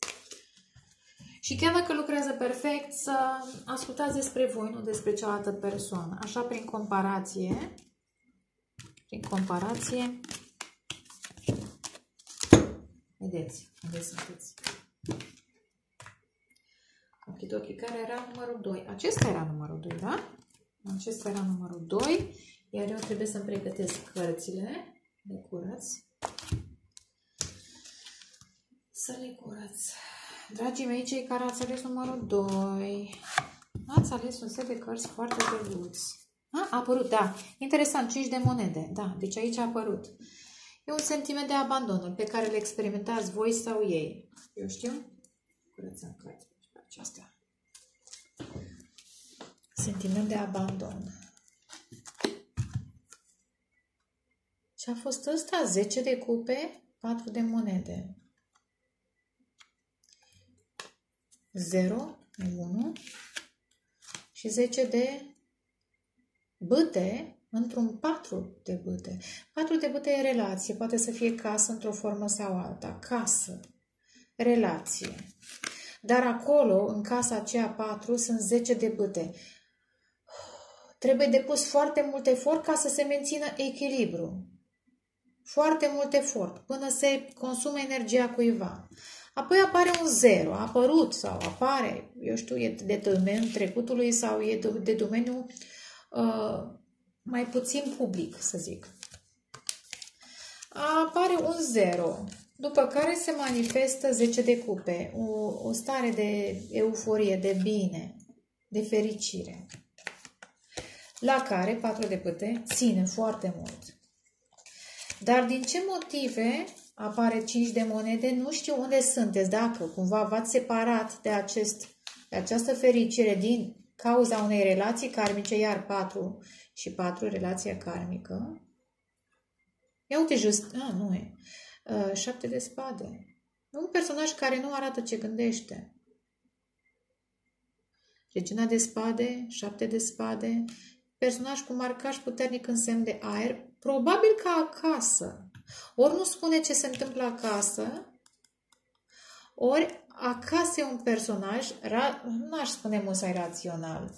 Și chiar dacă lucrează perfect, să ascultați despre voi, nu despre cealaltă persoană. Așa, prin comparație... Prin comparație, vedeți, unde sunteți. Ok. okidoki, care era numărul doi. Acesta era numărul doi, da? Acesta era numărul doi, iar eu trebuie să-mi pregătesc cărțile de curăț. Să le curăț. Dragii mei, cei care ați ales numărul doi, ați ales un set de cărți foarte drăguți. A, a apărut, da. Interesant, cinci de monede. Da, deci aici a apărut. E un sentiment de abandon pe care îl experimentați voi sau ei. Eu știu? Curățăm cărți pe aceasta. Sentiment de abandon. Ce a fost ăsta? zece de cupe, patru de monede. zero, unu și zece de bâte într-un patru de bâte. patru de bâte e relație, poate să fie casă într-o formă sau alta. Casă, relație. Dar acolo, în casa aceea patru, sunt zece de bâte. Trebuie depus foarte mult efort ca să se mențină echilibru. Foarte mult efort, până se consumă energia cuiva. Apoi apare un zero, a apărut sau apare, eu știu, e de domeniul trecutului sau e de domeniul uh, mai puțin public, să zic. Apare un zero, după care se manifestă zece de cupe, o, o stare de euforie, de bine, de fericire, la care patru de bâte ține foarte mult. Dar din ce motive apare cinci de monede? Nu știu unde sunteți, dacă cumva v-ați separat de, acest, de această fericire din cauza unei relații karmice, iar patru și patru, relația karmică. Ia uite just, a, nu e, uh, șapte de spade. Un personaj care nu arată ce gândește. Regina de spade, șapte de spade, personaj cu marcaj puternic în semn de aer, probabil ca acasă. Ori nu spune ce se întâmplă acasă, ori acasă e un personaj, nu aș spune musai rațional,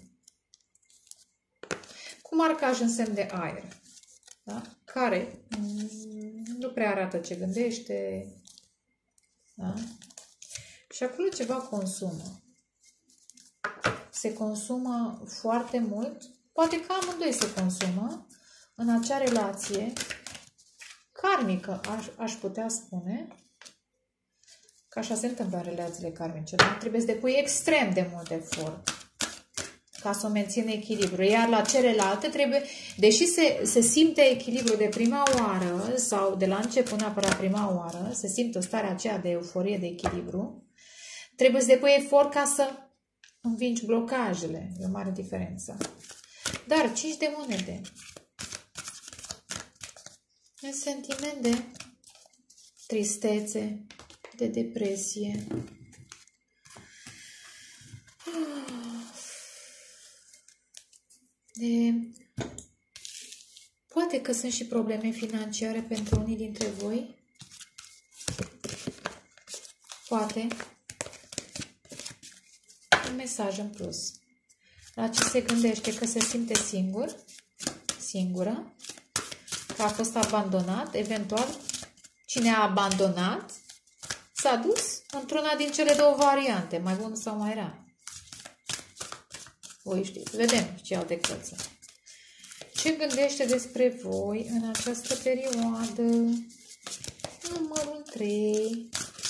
cu marcaj în semn de aer, da? Care nu prea arată ce gândește, da? Și acolo ceva consumă. Se consumă foarte mult, poate că amândoi se consumă în acea relație karmică, aș, aș putea spune, că așa se întâmplă în relațiile karmice, dar trebuie să depui extrem de mult efort ca să o mențină echilibru. Iar la celelalte trebuie, deși se, se simte echilibru de prima oară sau de la început neapărat prima oară, se simte o stare aceea de euforie, de echilibru, trebuie să depui efort ca să învingi blocajele. E o mare diferență. Dar cinci de monede. Un sentiment de tristețe, de depresie. De... Poate că sunt și probleme financiare pentru unii dintre voi. Poate. Un mesaj în plus. La ce se gândește? Că se simte singur, singură, că a fost abandonat, eventual cine a abandonat s-a dus într-una din cele două variante, mai bun sau mai rea. Voi știți, vedem ce alte cărți. Ce gândește despre voi în această perioadă? Numărul trei.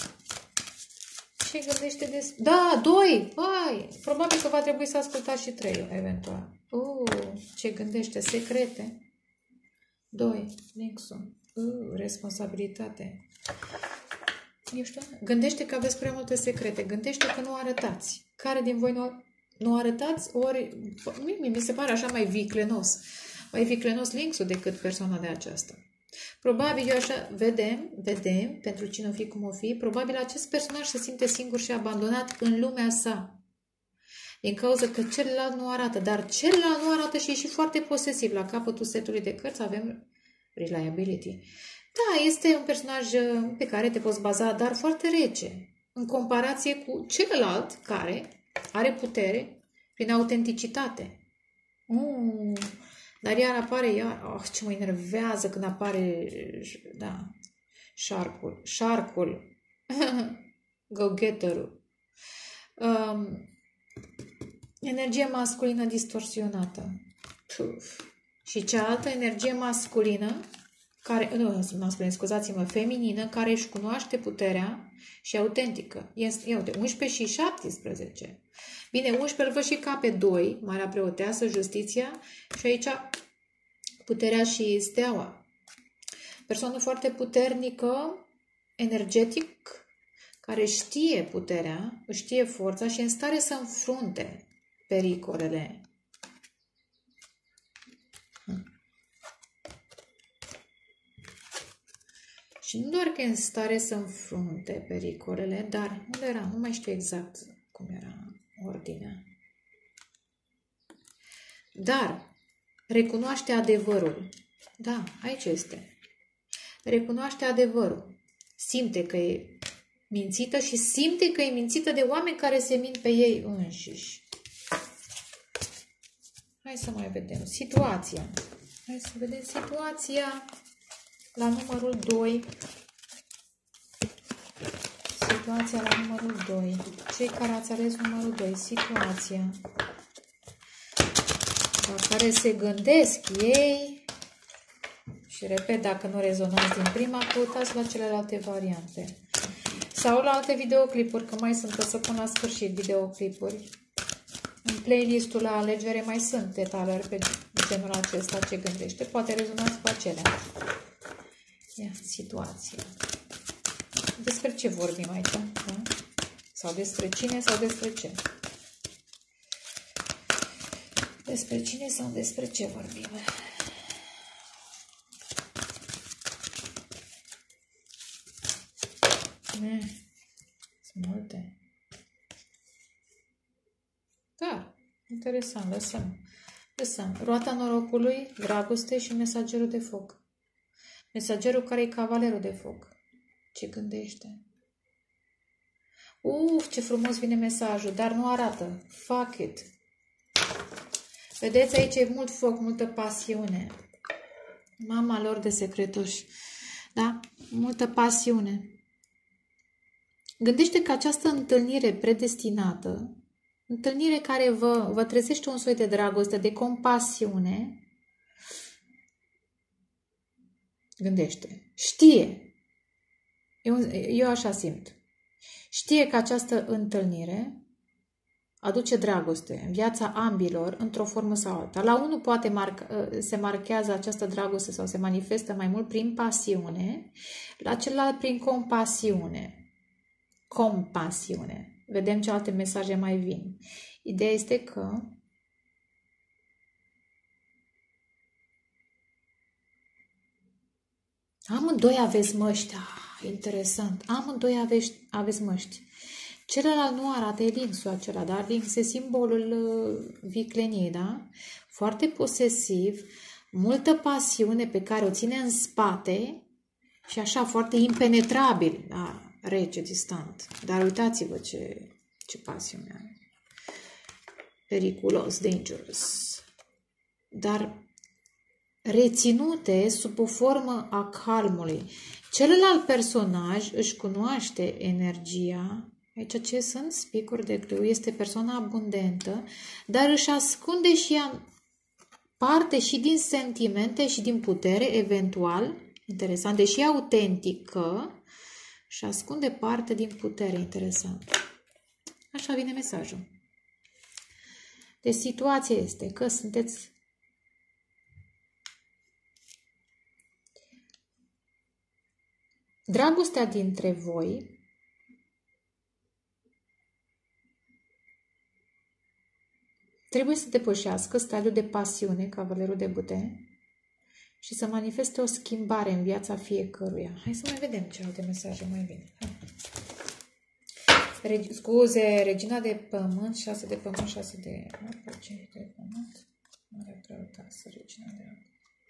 Ce gândește despre... Da, doi! Hai! Probabil că va trebui să ascultați și trei, eventual. Uh, ce gândește? Secrete. doi. Nexon. Uh, responsabilitate. Eu știu, gândește că aveți prea multe secrete. Gândește că nu arătați. Care din voi nu, nu arătați? Ori, mi, mi se pare așa mai viclenos. Mai viclenos linksul decât persoana de aceasta. Probabil, eu așa, vedem, vedem, pentru cine o fi cum o fi, probabil acest personaj se simte singur și abandonat în lumea sa. Din cauza că celălalt nu arată, dar celălalt nu arată și e și foarte posesiv. La capătul setului de cărți avem reliability. Da, este un personaj pe care te poți baza, dar foarte rece, în comparație cu celălalt care are putere prin autenticitate. Mm. Dar iar apare, iar, oh, ce mă enervează când apare, da, șarcul, șarcul, go-getterul. Um, energie masculină distorsionată. Puf. Și cealaltă energie masculină, care, nu, masculină, scuzați-mă, feminină, care își cunoaște puterea și autentică. Este, ia uite, unsprezece și șaptesprezece. Bine, unsprezece îl văd și ca pe doi, Marea Preoteasă, Justiția, și aici puterea și steaua. Persoană foarte puternică, energetic, care știe puterea, știe forța și în stare să înfrunte pericolele. Și nu doar că e în stare să înfrunte pericolele, dar unde era? Nu mai știu exact cum era ordinea. Dar recunoaște adevărul. Da, aici este. Recunoaște adevărul. Simte că e mințită și simte că e mințită de oameni care se mint pe ei înșiși. Hai să mai vedem situația. Hai să vedem situația la numărul doi. Situația la numărul doi. Cei care ați ales numărul doi. Situația la care se gândesc ei. Și repet, dacă nu rezonați din prima, căutați la celelalte variante. Sau la alte videoclipuri, că mai sunt, o să pun la sfârșit videoclipuri. În playlistul la alegere mai sunt detalări pe genul acesta, ce gândește. Poate rezonați cu acelea. Ia, situație. Despre ce vorbim aici? Da? Sau despre cine sau despre ce? Despre cine sau despre ce vorbim? Eh, sunt multe. Da, interesant, lăsăm. Lăsăm. Roata norocului, dragoste și mesagerul de foc. Mesagerul care e cavalerul de foc. Ce gândește? Uf, ce frumos vine mesajul, dar nu arată. Fuck it. Vedeți, aici e mult foc, multă pasiune. Mama lor de secretoși. Da? Multă pasiune. Gândește că această întâlnire predestinată, întâlnire care vă, vă trezește un soi de dragoste, de compasiune, gândește, știe, eu, eu așa simt, știe că această întâlnire aduce dragoste în viața ambilor, într-o formă sau alta. La unul poate marca, se marchează această dragoste sau se manifestă mai mult prin pasiune, la celălalt prin compasiune. Compasiune. Vedem ce alte mesaje mai vin. Ideea este că amândoi aveți măști. Ah, interesant. Amândoi aveți, aveți măști. Celălalt nu arată, e lynxul acela, dar lynx e simbolul uh, vicleniei, da? Foarte posesiv, multă pasiune pe care o ține în spate și așa, foarte impenetrabil, da? Rece, distant. Dar uitați-vă ce, ce pasiune are. Periculos, dangerous. Dar reținute sub o formă a calmului. Celălalt personaj își cunoaște energia. Aici ce sunt? Spicuri de grâu. Este persoana abundentă, dar își ascunde și ea parte și din sentimente și din putere, eventual. Interesant. Deși e autentică, și ascunde parte din putere. Interesant. Așa vine mesajul. Deci situația este că sunteți dragostea dintre voi trebuie să depășească stadiul de pasiune, cavalerul de bute, și să manifeste o schimbare în viața fiecăruia. Hai să mai vedem ce alte mesaje mai vin. Reg scuze, regina de pământ, șase de pământ, șase de apă, cinci de pământ, mare preotasă, regina de apă.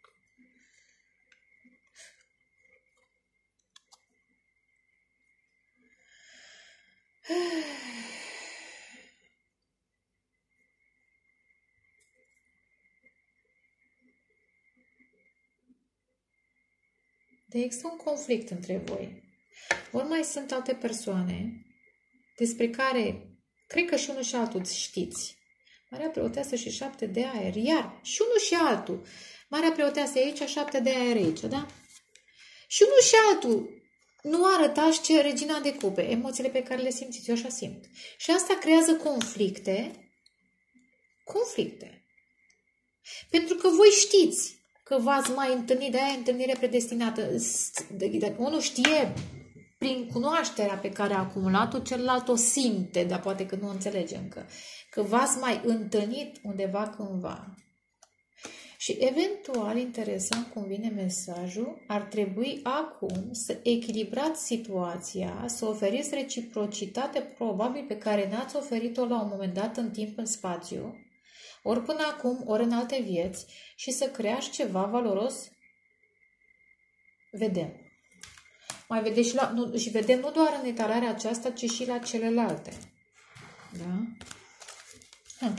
De există un conflict între voi. Ori mai sunt alte persoane despre care cred că și unul și altul știți. Marea Preoteasă și șapte de aer. Iar și unul și altul. Marea Preoteasă aici, șapte de aer aici, da? Și unul și altul nu arătați ce Regina de Cupe, emoțiile pe care le simțiți, eu așa simt. Și asta creează conflicte, conflicte. Pentru că voi știți că v-ați mai întâlnit, de aia întâlnire predestinată. Dacă unul știe prin cunoașterea pe care a acumulat-o, celălalt o simte, dar poate că nu o înțelege încă. Că v-ați mai întâlnit undeva cândva. Și eventual, interesant cum vine mesajul, ar trebui acum să echilibrați situația, să oferiți reciprocitate probabil pe care n-ați oferit-o la un moment dat în timp, în spațiu, ori până acum, ori în alte vieți, și să creați ceva valoros. Vedem. Mai vedeți și, la, nu, și vedem nu doar în etalarea aceasta, ci și la celelalte. Da? Hm.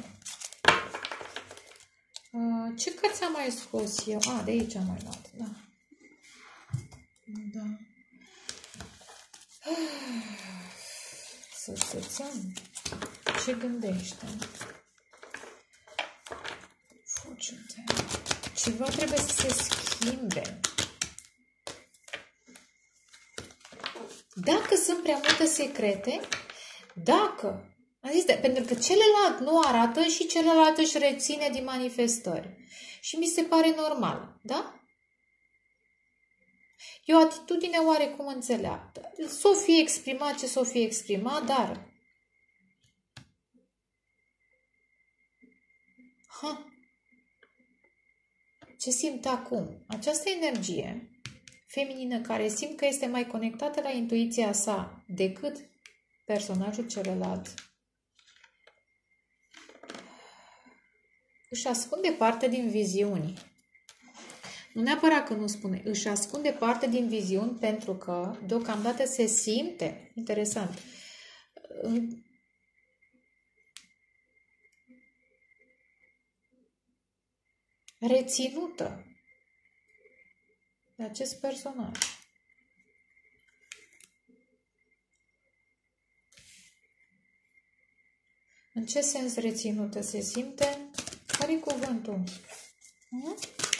Ce cărți am mai scos eu? A, de aici am mai luat, da. Da. Să sățăm. Ce gândește? Fortune. Ceva trebuie să se schimbe. Dacă sunt prea multe secrete, dacă... Am zis, de, pentru că celălalt nu arată și celălalt își reține din manifestări. Și mi se pare normal, da? E o atitudine oarecum înțeleaptă. S-o fie exprimat ce s-o fie exprimat, dar... Ha. Ce simt acum? Această energie feminină care simt că este mai conectată la intuiția sa decât personajul celălalt, își ascunde parte din viziuni. Nu neapărat că nu spune, își ascunde parte din viziuni pentru că deocamdată se simte, interesant, reținută de acest personaj. În ce sens reținută se simte? Care-i cuvântul? Hmm?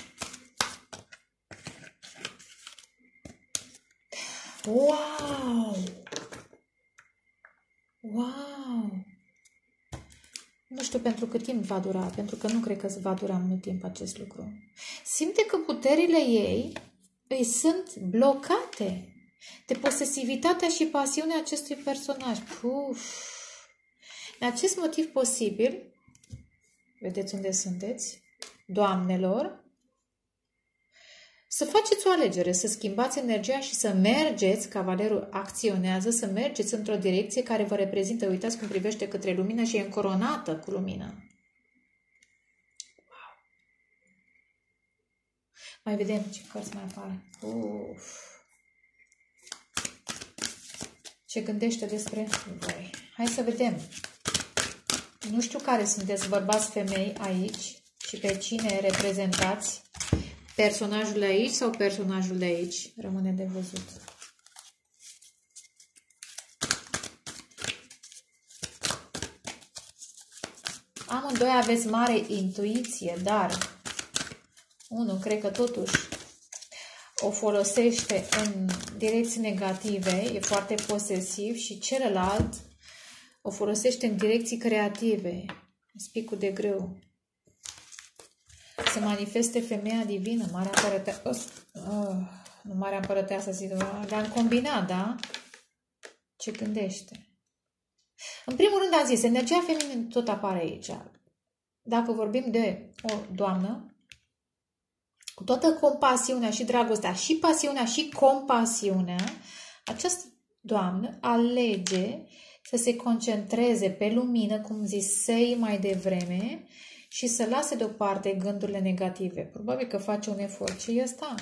Wow! Wow! Nu știu pentru cât timp va dura, pentru că nu cred că va dura mult timp acest lucru. Simte că puterile ei îi sunt blocate de posesivitatea și pasiunea acestui personaj. Puf! În acest motiv posibil, vedeți unde sunteți, doamnelor, să faceți o alegere, să schimbați energia și să mergeți, cavalerul acționează, să mergeți într-o direcție care vă reprezintă, uitați cum privește către lumină și e încoronată cu lumină. Wow! Mai vedem ce cărți mai apar. Uf! Ce gândește despre voi? Hai să vedem. Nu știu care sunteți, bărbați, femei aici și pe cine reprezentați. Personajul de aici sau personajul de aici? Rămâne de văzut. Amândoi aveți mare intuiție, dar unul cred că totuși o folosește în direcții negative, e foarte posesiv, și celălalt o folosește în direcții creative, spicul de grâu. Se manifeste femeia divină, Marea Împărăteasă, oh, nu Marea Împărăteasă, zic, dar am combinat, da? Ce gândește? În primul rând am zis, energia feminină tot apare aici. Dacă vorbim de o doamnă, cu toată compasiunea și dragostea, și pasiunea și compasiunea, această doamnă alege să se concentreze pe lumină, cum zisei mai devreme, și să lase deoparte gândurile negative. Probabil că face un efort. Ce e asta?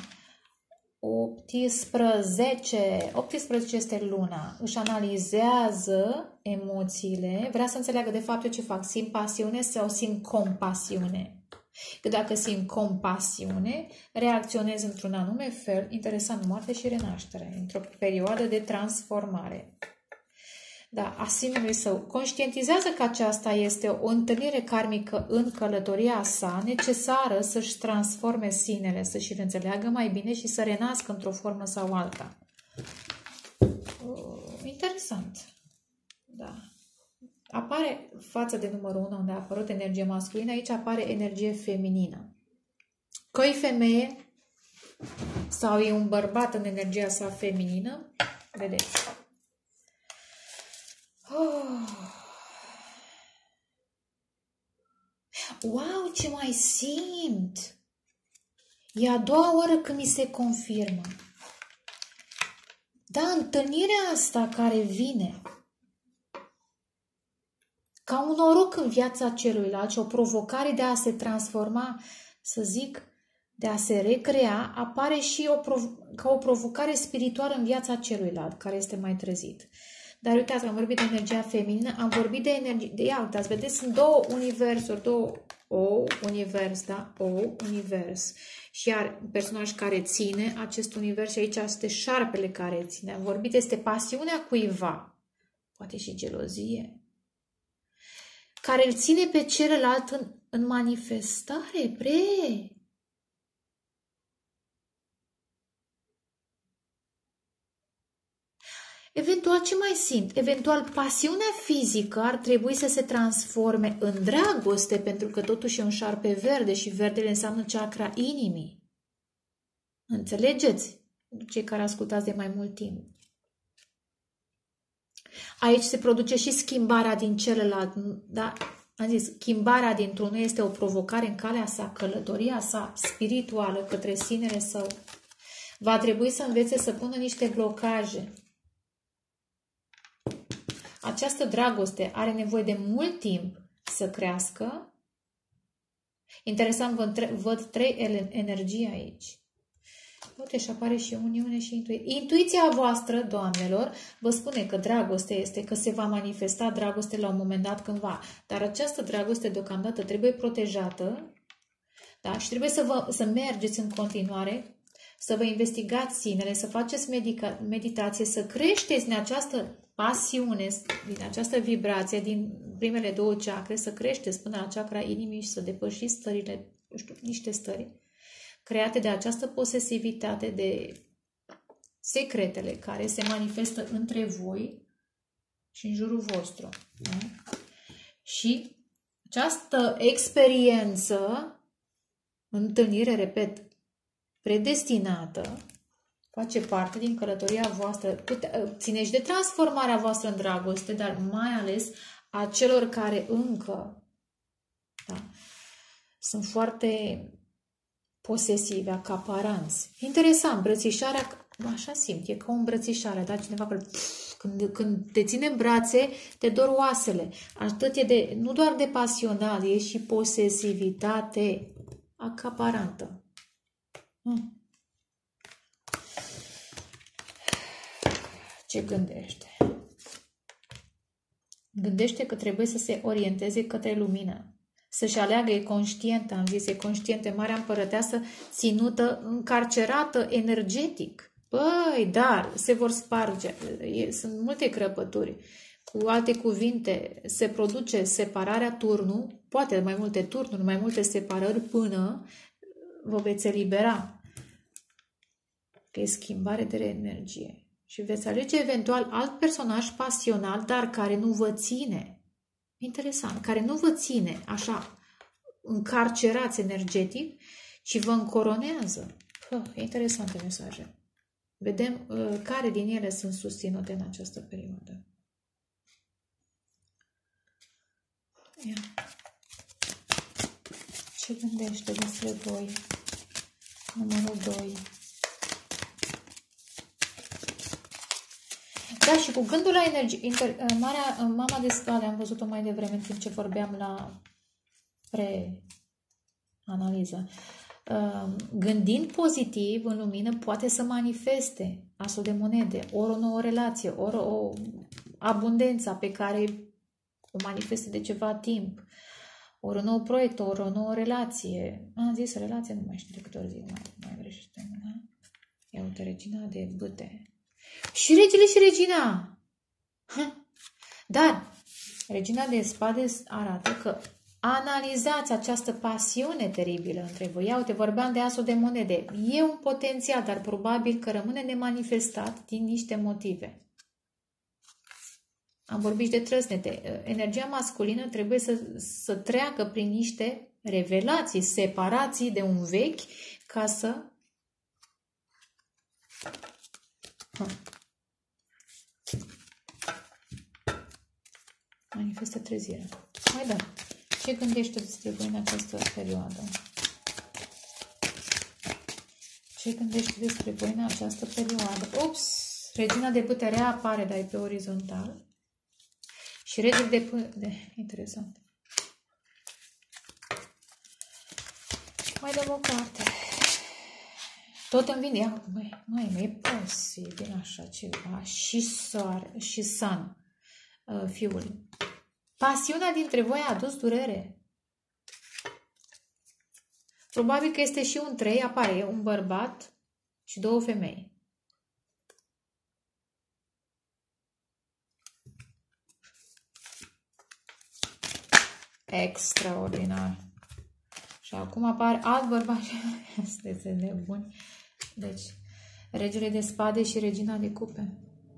optsprezece. optsprezece este luna. Își analizează emoțiile. Vrea să înțeleagă de fapt eu ce fac. Simt pasiune sau simt compasiune? Că dacă simt compasiune, reacționez într-un anume fel. Interesant, moarte și renaștere. Într-o perioadă de transformare. Da, a simțului său. Conștientizează că aceasta este o întâlnire karmică în călătoria sa, necesară să-și transforme sinele, să-și înțeleagă mai bine și să renască într-o formă sau alta. Uh, interesant. Da. Apare, față de numărul unu, unde a apărut energie masculină, aici apare energie feminină. Că e femeie sau e un bărbat în energia sa feminină, vedeți. Oh. Wow, ce mai simt! E a doua oră când mi se confirmă. Da, întâlnirea asta care vine ca un noroc în viața celuilalt și o provocare de a se transforma, să zic, de a se recrea, apare și o ca o provocare spirituală în viața celuilalt, care este mai trezit. Dar uitați, am vorbit de energia feminină, am vorbit de energie, de ea, uitați, vedeți, sunt două universuri, două, o univers, da, o univers. Și iar personaj care ține acest univers și aici este șarpele care ține. Am vorbit, este pasiunea cuiva, poate și gelozie, care îl ține pe celălalt în, în manifestare, pre. Eventual, ce mai simt? Eventual, pasiunea fizică ar trebui să se transforme în dragoste, pentru că totuși e un șarpe verde și verdele înseamnă chakra inimii. Înțelegeți? Cei care ascultați de mai mult timp. Aici se produce și schimbarea din celălalt. Da? Am zis, schimbarea dintr-unul este o provocare în calea sa, călătoria sa spirituală către sinele său. Va trebui să învețe să pună niște blocaje. Această dragoste are nevoie de mult timp să crească. Interesant, văd, văd trei energii aici. Uite, și apare și uniune și intuiție. Intuiția voastră, doamnelor, vă spune că dragoste este, că se va manifesta dragoste la un moment dat cândva. Dar această dragoste deocamdată trebuie protejată, da? Și trebuie să, vă, să mergeți în continuare, să vă investigați sinele, să faceți medica, meditație, să creșteți în această pasiune, din această vibrație, din primele două chakre, să creșteți până la chakra inimii și să depășiți stările, nu știu, niște stări create de această posesivitate, de secretele care se manifestă între voi și în jurul vostru. Da? Și această experiență, întâlnire, repet, predestinată, face parte din călătoria voastră, ține și de transformarea voastră în dragoste, dar mai ales a celor care încă, da, sunt foarte posesivi, acaparanți. Interesant, îmbrățișarea, așa simt, e ca o îmbrățișare, da? Cineva că când, când te ține în brațe, te dor oasele. Atât e de, nu doar de pasional, e și posesivitate acaparantă. Hmm. Ce gândește? Gândește că trebuie să se orienteze către lumină. Să-și aleagă, e conștientă, am zis, e conștientă, Marea Împărăteasă ținută, încarcerată energetic. Păi, dar se vor sparge. E, sunt multe crăpături. Cu alte cuvinte, se produce separarea turnul, poate mai multe turnuri, mai multe separări până vă veți elibera. Că e schimbare de energie. Și veți alege eventual alt personaj pasional, dar care nu vă ține. Interesant, care nu vă ține așa încarcerați energetic, ci vă încoronează. Oh, interesante mesaje. Vedem uh, care din ele sunt susținute în această perioadă. Ia. Ce gândește despre doi? Numărul doi. Da, și cu gândul la energie, inter, Marea, mama de scale, am văzut-o mai devreme în timp ce vorbeam la pre-analiză. Gândind pozitiv în lumină poate să manifeste asul de monede, ori o nouă relație, ori o abundență pe care o manifeste de ceva timp, ori un nou proiect, ori o nouă relație. Am zis relație, nu mai știu de câte ori zi, mai, mai vrește. Da? Ia uite, regina de bâte. Și regele și regina. Ha? Dar regina de spade arată că analizați această pasiune teribilă între voi. Ia uite, vorbeam de asul de monede. E un potențial, dar probabil că rămâne nemanifestat din niște motive. Am vorbit de trăsnete. Energia masculină trebuie să, să treacă prin niște revelații, separații de un vechi, ca să... Manifestă trezirea. Mai da. Ce gândește despre voi în această perioadă? Ce gândește despre voi în această perioadă? Ups! Regina de putere apare, dar e pe orizontal. Și regele de putere... Interesant. Mai dăm o carte. Tot îmi vine. Ia, mai, mai, mai e posibil așa ceva. Și soare, și sun, uh, fiul. Pasiunea dintre voi a adus durere. Probabil că este și un trei, apare un bărbat și două femei. Extraordinar. Și acum apare alt bărbat. Sunteți nebuni. Deci, regele de spade și regina de cupe.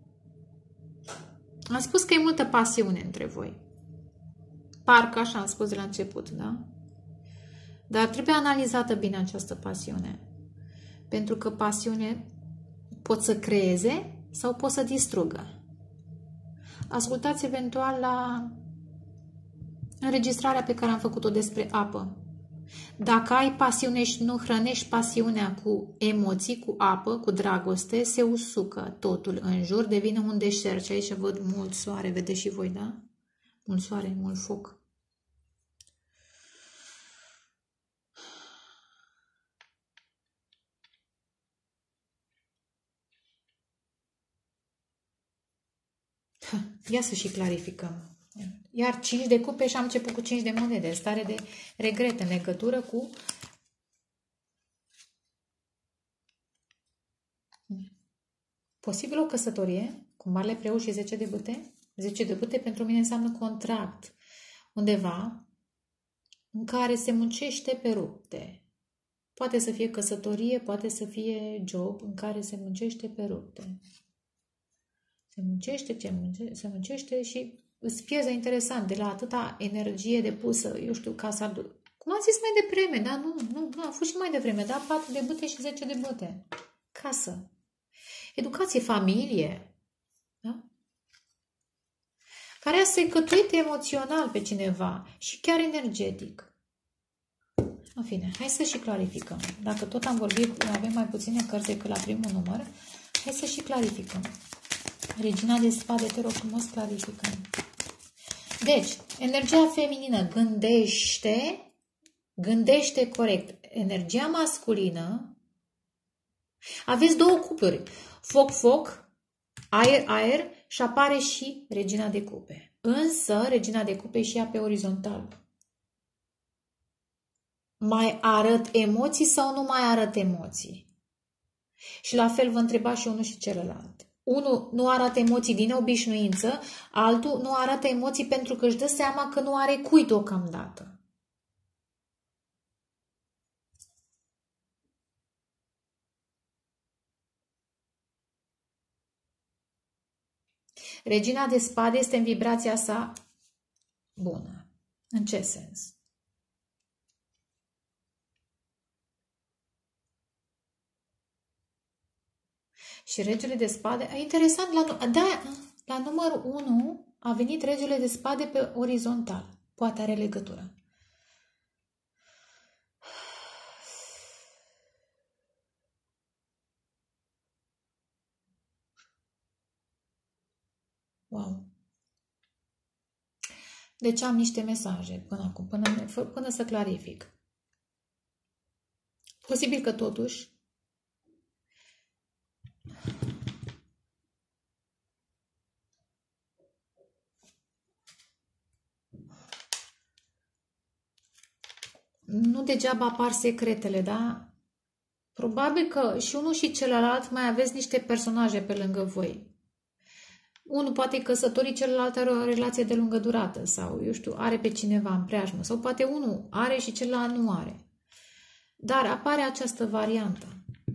Am spus că e multă pasiune între voi. Parcă așa am spus de la început, da? Dar trebuie analizată bine această pasiune. Pentru că pasiune pot să creeze sau pot să distrugă. Ascultați eventual la înregistrarea pe care am făcut-o despre apă. Dacă ai pasiune și nu hrănești pasiunea cu emoții, cu apă, cu dragoste, se usucă totul în jur, devine un deșert. Și aici văd mult soare, vedeți și voi, da? Mult soare, mult foc. Ia să și clarificăm. Iar cinci de cupe și am început cu cinci de monede. Stare de regret în legătură cu posibil o căsătorie cu marele preot și zece de bâte. zece de bâte pentru mine înseamnă contract. Undeva în care se muncește pe rupte. Poate să fie căsătorie, poate să fie job în care se muncește pe rupte. Se muncește, ce muncește, se muncește și îți pierdă interesant de la atâta energie depusă, eu știu, ca să... Cum am zis mai devreme, dar nu, nu, nu, a fost și mai devreme, da? patru de bâte și zece de bâte. Casă. Educație, familie. Da? Care a secătuit emoțional pe cineva și chiar energetic. În fine, hai să și clarificăm. Dacă tot am vorbit, avem mai puține cărți decât la primul număr, hai să și clarificăm. Regina de spade, te rog frumos, clarificăm. Deci, energia feminină gândește, gândește corect. Energia masculină, aveți două cupluri, foc, foc, aer, aer și apare și regina de cupe. Însă, regina de cupe și ea pe orizontal. Mai arăt emoții sau nu mai arăt emoții? Și la fel vă întreba și unul și celălalt. Unul nu arată emoții din obișnuință, altul nu arată emoții pentru că își dă seama că nu are cui deocamdată. Regina de spade este în vibrația sa bună. În ce sens? Și regele de spade, e interesant, la, da, la numărul unu a venit regele de spade pe orizontal. Poate are legătură. Wow. Deci am niște mesaje până acum, până, până să clarific. Posibil că totuși nu degeaba apar secretele, da? Probabil că și unul și celălalt mai aveți niște personaje pe lângă voi. Unul poate căsători, celălalt are o relație de lungă durată sau, eu știu, are pe cineva în preajmă sau poate unul are și celălalt nu are. Dar apare această variantă.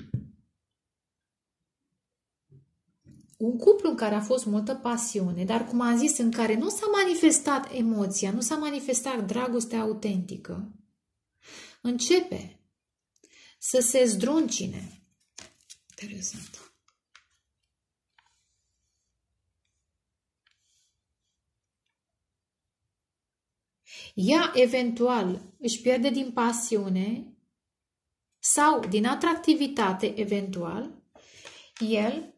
Un cuplu în care a fost multă pasiune, dar cum am zis, în care nu s-a manifestat emoția, nu s-a manifestat dragostea autentică, începe să se zdruncine. Interesant. Ea eventual își pierde din pasiune sau din atractivitate, eventual, el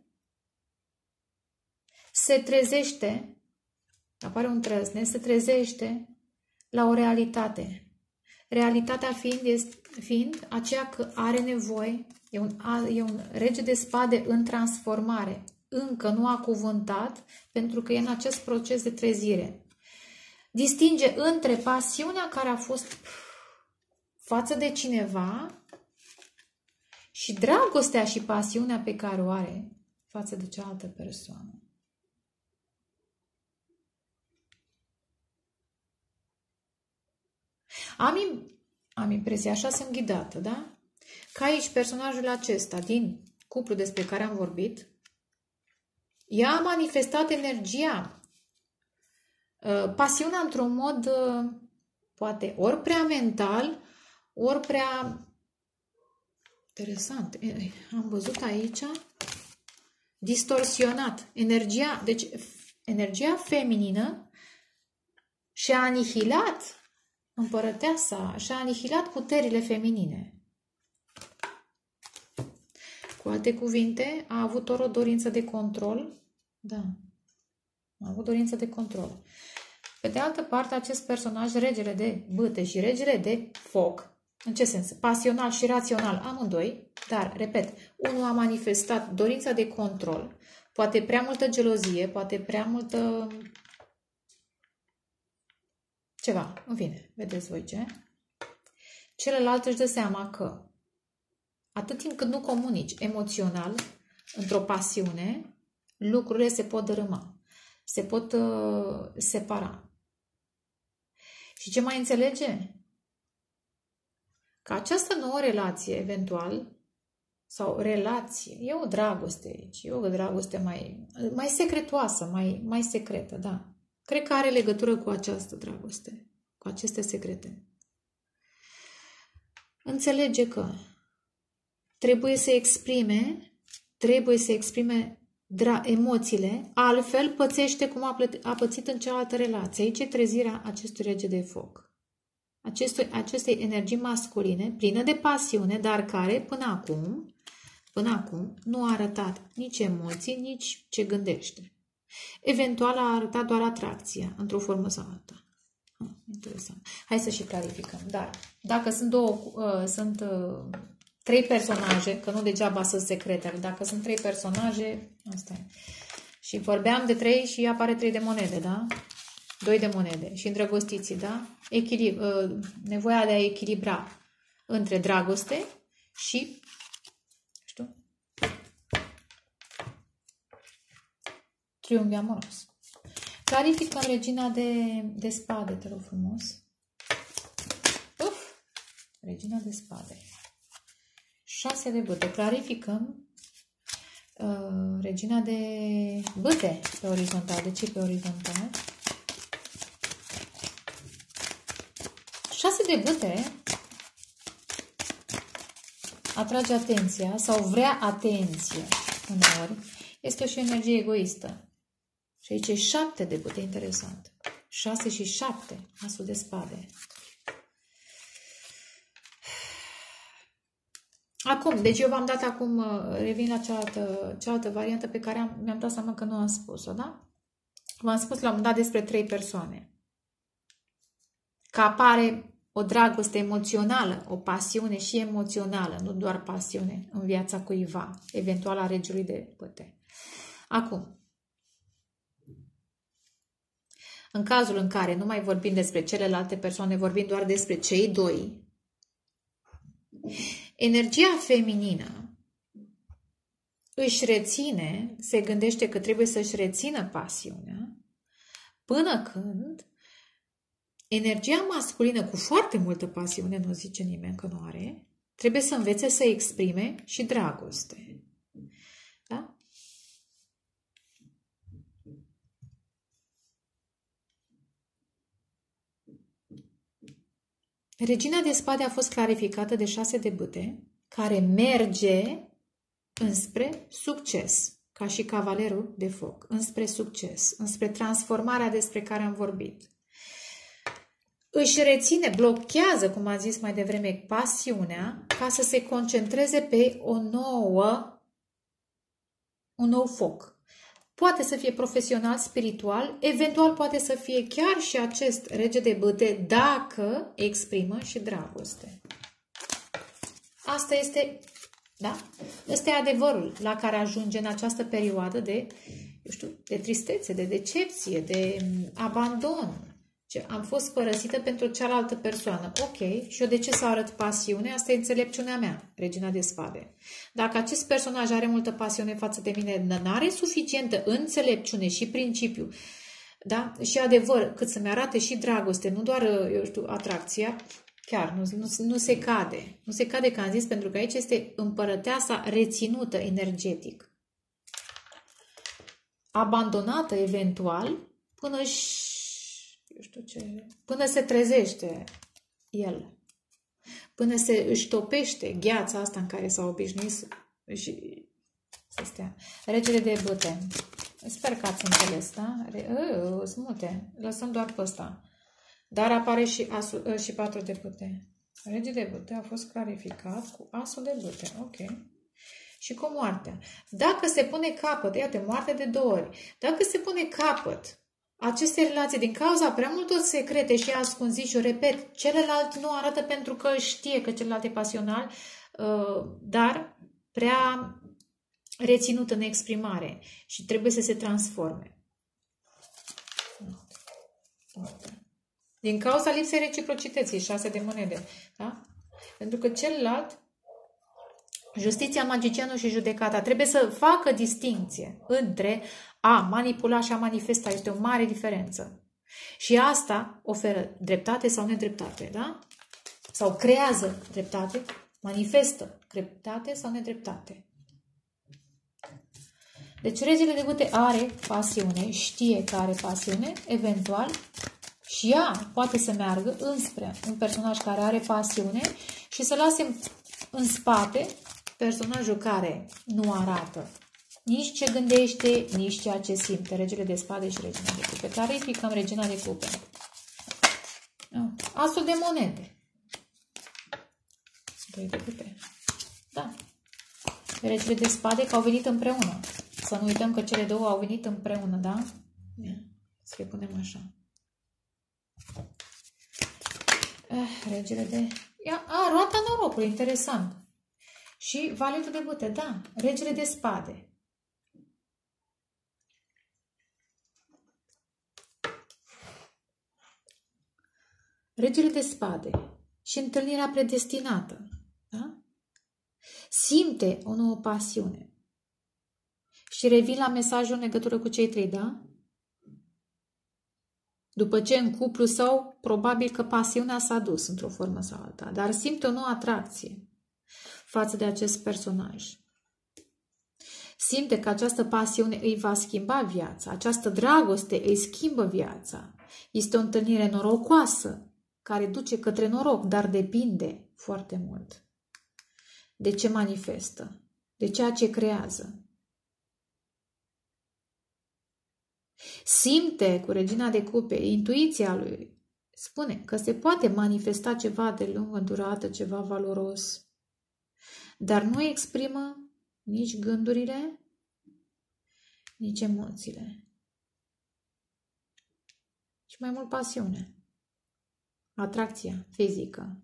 se trezește, apare un trăsnet, se trezește la o realitate. Realitatea fiind, este, fiind aceea că are nevoie, e un, e un rege de spade în transformare, încă nu a cuvântat, pentru că e în acest proces de trezire. Distinge între pasiunea care a fost față de cineva și dragostea și pasiunea pe care o are față de cealaltă persoană. Am, am impresia, așa sunt ghidată, da? Că aici personajul acesta din cuplu despre care am vorbit, ea a manifestat energia, pasiunea într-un mod, poate, ori prea mental, ori prea... Interesant. Am văzut aici distorsionat. Energia, deci energia feminină și-a anihilat împărăteasa, și-a anihilat puterile feminine. Cu alte cuvinte, a avut ori o dorință de control, da, a avut dorință de control. Pe de altă parte, acest personaj, regele de bâte și regele de foc, în ce sens? Pasional și rațional, amândoi, dar, repet, unul a manifestat dorința de control, poate prea multă gelozie, poate prea multă... ceva, în fine, vedeți voi ce. Celălalt își dă seama că atât timp cât nu comunici emoțional într-o pasiune, lucrurile se pot dărâma, se pot uh, separa. Și ce mai înțelege? Că această nouă relație, eventual, sau relație, e o dragoste aici, e o dragoste mai, mai secretoasă, mai, mai secretă, da. Cred că are legătură cu această dragoste, cu aceste secrete. Înțelege că trebuie să exprime, trebuie să exprime emoțiile, altfel pățește cum a, a pățit în cealaltă relație. Aici e trezirea acestui rege de foc. Acestui, acestei energii masculine, plină de pasiune, dar care până acum, până acum nu a arătat nici emoții, nici ce gândește. Eventual a arătat doar atracția, într-o formă sau alta. Ah, interesant. Hai să și clarificăm. Dar dacă sunt două, uh, sunt uh, trei personaje, că nu degeaba sunt secrete, dacă sunt trei personaje, asta e. Și vorbeam de trei și apare trei de monede, da? Doi de monede. Și îndrăgostiții, da? Echilib uh, nevoia de a echilibra între dragoste și, știu, triunghi amoros. Clarificăm regina de, de spade, te rog frumos. Uf! Regina de spade. Șase de bâte. Clarificăm uh, regina de bâte pe orizontal. De ce pe orizontal? Șase de bâte atrage atenția sau vrea atenție uneori. Este și o energie egoistă. Și aici e șapte de bâte, interesant. Șase și șapte, asul de spade. Acum, deci eu v-am dat acum, revin la cealaltă, cealaltă variantă pe care mi-am dat seama că nu am spus-o, da? V-am spus la un moment dat despre trei persoane. Că apare o dragoste emoțională, o pasiune și emoțională, nu doar pasiune în viața cuiva, eventual a regelui de bâte. Acum, în cazul în care nu mai vorbim despre celelalte persoane, vorbim doar despre cei doi, energia feminină își reține, se gândește că trebuie să-și rețină pasiunea, până când energia masculină cu foarte multă pasiune, nu zice nimeni că nu are, trebuie să învețe să exprime și dragoste. Da? Regina de spade a fost clarificată de șase de bâte, care merge înspre succes, ca și cavalerul de foc, înspre succes, înspre transformarea despre care am vorbit. Își reține, blochează, cum am zis mai devreme, pasiunea ca să se concentreze pe o nouă, un nou foc. Poate să fie profesional, spiritual, eventual poate să fie chiar și acest rege de bâte dacă exprimă și dragoste. Asta este, da? Ăsta e adevărul la care ajunge în această perioadă de, eu știu, de tristețe, de decepție, de abandon. Am fost părăsită pentru cealaltă persoană. Ok, și eu de ce să arăt pasiune? Asta e înțelepciunea mea, regina de spade. Dacă acest personaj are multă pasiune față de mine, nu are suficientă înțelepciune și principiu, da? Și adevăr, cât să-mi arate și dragoste, nu doar, eu știu, atracția, chiar nu, nu, nu se cade. Nu se cade, că am zis, pentru că aici este împărăteasa reținută energetic. Abandonată eventual până și eu știu ce, până se trezește el, până se își topește gheața asta în care s-a obișnuit și să stea. Regele de bâte. Sper că ați înțeles, da? Uh, sunt multe. Lăsăm doar pe ăsta. Dar apare și, asul, și patru de bâte. Regele de bâte a fost clarificat cu asul de bâte. Ok. Și cu moartea. Dacă se pune capăt, iată, moarte de două ori. Dacă se pune capăt aceste relații, din cauza prea multor secrete și ascunzi, și eu repet, celălalt nu arată pentru că știe că celălalt e pasional, dar prea reținut în exprimare și trebuie să se transforme. Din cauza lipsei reciprocității, șase de monede. Da? Pentru că celălalt, justiția, magicianul și judecata, trebuie să facă distinție între a manipula și a manifesta. Este o mare diferență. Și asta oferă dreptate sau nedreptate, da? Sau creează dreptate, manifestă dreptate sau nedreptate. Deci regele de bâte are pasiune, știe că are pasiune, eventual, și ea poate să meargă înspre un personaj care are pasiune și să lase în spate personajul care nu arată nici ce gândește, nici ceea ce simte. Regele de spade și regina de cupe. Clarificăm regina de cupe. Asul de monede. Doi de cupe. Da. Regele de spade că au venit împreună. Să nu uităm că cele două au venit împreună, da? Să le punem așa. Eh, regele de... Ia, a, roata norocului, interesant. Și valetul de bâte, da. Regele de spade. Regele de spade și întâlnirea predestinată, da? Simte o nouă pasiune. Și revin la mesajul în legătură cu cei trei, da? După ce în cuplu său, probabil că pasiunea s-a dus într-o formă sau alta, dar simte o nouă atracție față de acest personaj. Simte că această pasiune îi va schimba viața, această dragoste îi schimbă viața. Este o întâlnire norocoasă, care duce către noroc, dar depinde foarte mult de ce manifestă, de ceea ce creează. Simte cu regina de cupe, intuiția lui spune că se poate manifesta ceva de lungă durată, ceva valoros, dar nu exprimă nici gândurile, nici emoțiile, ci mai mult pasiune. Atracția fizică.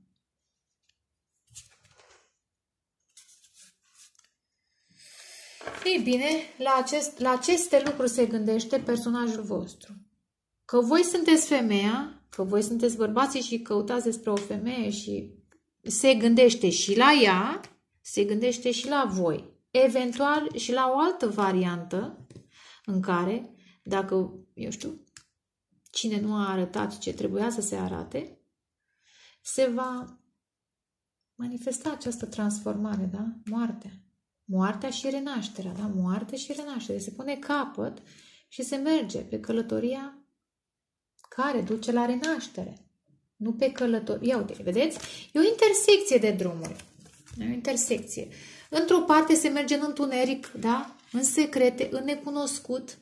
Ei bine, la, acest, la aceste lucruri se gândește personajul vostru. Că voi sunteți femeia, că voi sunteți bărbații și căutați despre o femeie și se gândește și la ea, se gândește și la voi. eventual și la o altă variantă în care, dacă, eu știu, cine nu a arătat ce trebuia să se arate, se va manifesta această transformare, da? Moartea. Moartea și renașterea, da? Moarte și renaștere. Se pune capăt și se merge pe călătoria care duce la renaștere. Nu pe călătorie. Ia uite, vedeți? E o intersecție de drumuri. E o intersecție. Într-o parte se merge în întuneric, da? În secrete, în necunoscut.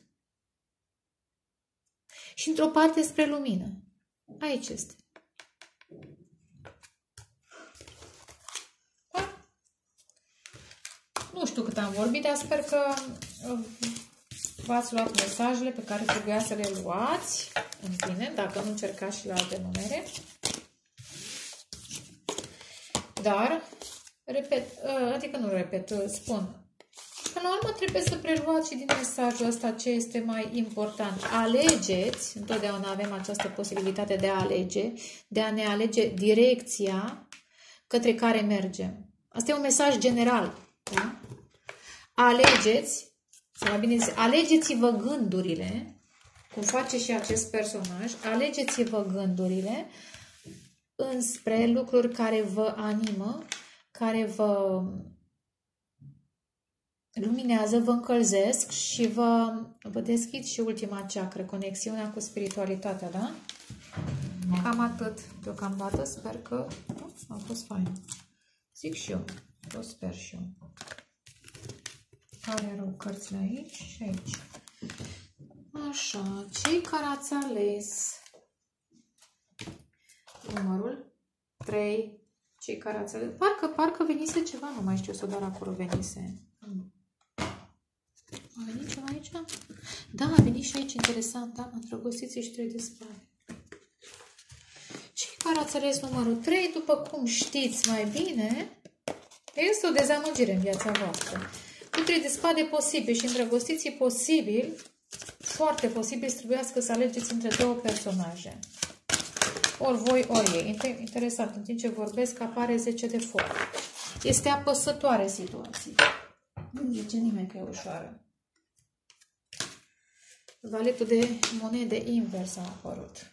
Și într-o parte spre lumină. Aici este. Da? Nu știu cât am vorbit, dar sper că v-ați luat mesajele pe care trebuia să le luați. În fine, dacă nu încercați și la alte numere. Dar, repet, adică nu repet, spun, până la urmă trebuie să preluați și din mesajul ăsta ce este mai important. Alegeți, întotdeauna avem această posibilitate de a alege, de a ne alege direcția către care mergem. Asta e un mesaj general. Da? Alegeți, sau mai bine zis, alegeți-vă gândurile, cum face și acest personaj, alegeți-vă gândurile înspre lucruri care vă animă, care vă luminează, vă încălzesc și vă, vă deschid și ultima chakră, conexiunea cu spiritualitatea, da? Cam atât deocamdată, sper că nu, a fost fain. Zic și eu, o sper și eu. Care erau cărțile aici și aici. Așa, cei care ați ales numărul trei, cei care ați ales, parcă, parcă venise ceva, nu mai știu să doar acolo venise. A venit ceva aici? Da, a venit și aici, interesant, da? Îndrăgostiți și trei de spade. Cei care ați ales numărul trei, după cum știți mai bine, este o dezamăgire în viața voastră. Cu trei de spade posibil și îndrăgostiții posibil, foarte posibil, trebuiască să alegeți între două personaje. Ori voi, ori ei. Interesant, în timp ce vorbesc, apare zece de foc. Este apăsătoare situația. Nu zice nimeni că e ușoară. Valetul de monede invers a apărut.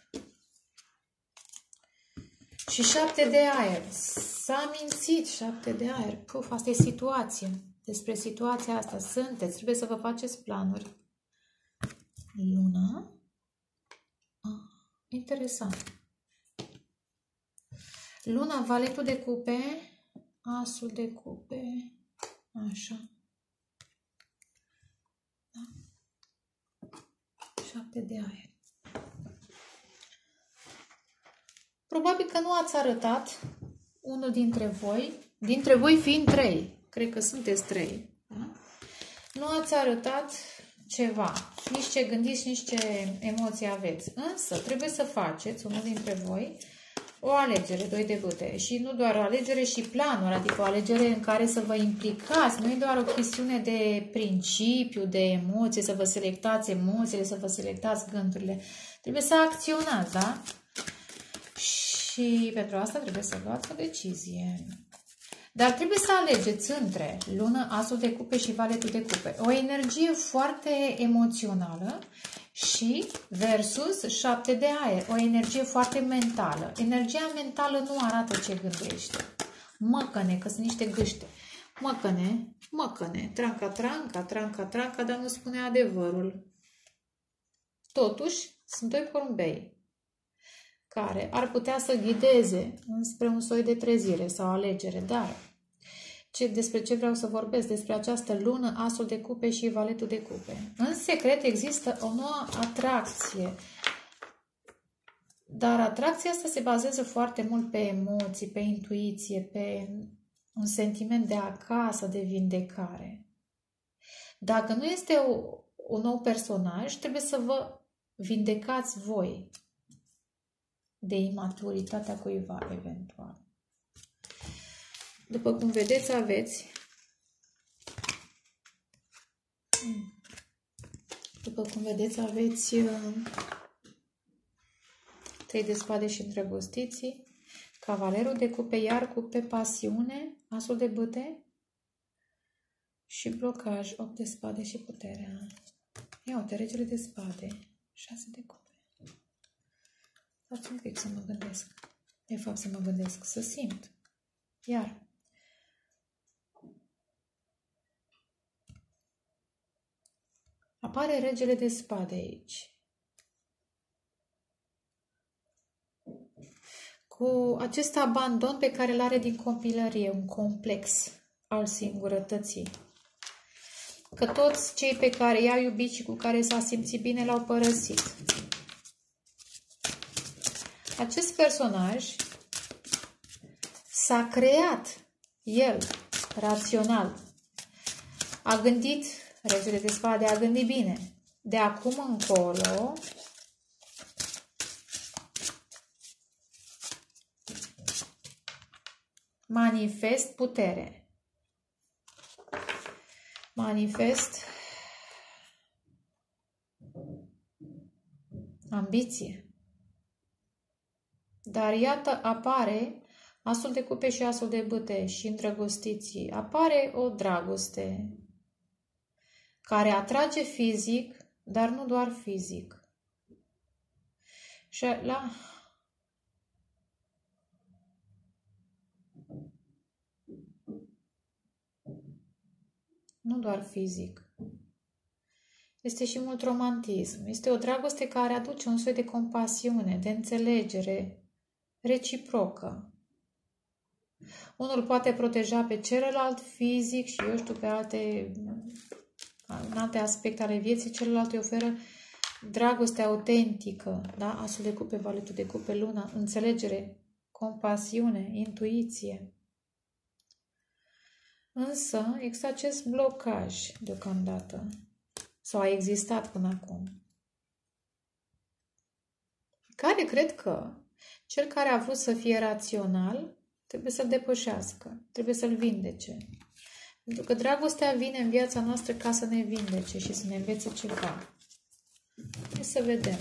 Și șapte de aer. S-a mințit șapte de aer. Puf, asta e situație. Despre situația asta sunteți. Trebuie să vă faceți planuri. Luna. Ah, interesant. Luna, valetul de cupe. Asul de cupe. Așa. Da. Șapte de aer. Probabil că nu ați arătat unul dintre voi, dintre voi fiind trei, cred că sunteți trei, da? Nu ați arătat ceva, nici ce gândiți, nici ce emoții aveți. Însă trebuie să faceți, unul dintre voi, o alegere, doi de bâte. Și nu doar o alegere, și planuri, adică o alegere în care să vă implicați. Nu e doar o chestiune de principiu, de emoție, să vă selectați emoțiile, să vă selectați gândurile. Trebuie să acționați, da? Și pentru asta trebuie să luați o decizie. Dar trebuie să alegeți între lună, asul de cupe și valetul de cupe. O energie foarte emoțională și versus șapte de aer. O energie foarte mentală. Energia mentală nu arată ce gândește. Măcăne, că sunt niște gâște. Măcăne, măcăne, tranca, tranca, tranca, tranca, dar nu spune adevărul. Totuși, sunt doi porumbei care ar putea să ghideze înspre un soi de trezire sau alegere, dar ce, despre ce vreau să vorbesc? Despre această lună, asul de cupe și valetul de cupe. În secret există o nouă atracție, dar atracția asta se bazează foarte mult pe emoții, pe intuiție, pe un sentiment de acasă, de vindecare. Dacă nu este o, un nou personaj, trebuie să vă vindecați voi de imaturitatea cuiva, eventual. După cum vedeți, aveți după cum vedeți, aveți trei de spade și îndrăgostiții, cavalerul de cupe, iar cupe, pasiune, asul de bâte, Și blocaj, opt de spade și puterea. Ia uite, regele de spade, șase de cupe. Stați un pic să mă gândesc. De fapt să mă gândesc, să simt. Iar. Apare regele de spade aici. Cu acest abandon pe care îl are din copilărie, un complex al singurătății. Că toți cei pe care i-a iubit și cu care s-a simțit bine l-au părăsit. Acest personaj s-a creat el, rațional. A gândit, regele de spade a gândit bine. De acum încolo manifest putere. Manifest ambiție. Dar iată apare asul de cupe și asul de bâte și îndrăgostiții. Apare o dragoste care atrage fizic, dar nu doar fizic. Și la... Nu doar fizic. Este și mult romantism. Este o dragoste care aduce un soi de compasiune, de înțelegere reciprocă. Unul poate proteja pe celălalt fizic și, eu știu, pe alte, în alte aspecte ale vieții, celălalt îi oferă dragoste autentică, da? Asul de cupe, valetul de cupe, luna, înțelegere, compasiune, intuiție. Însă există acest blocaj deocamdată, sau a existat până acum, care cred că cel care a vrut să fie rațional trebuie să-l depășească, trebuie să-l vindece. Pentru că dragostea vine în viața noastră ca să ne vindece și să ne învețe ceva. Hai să vedem.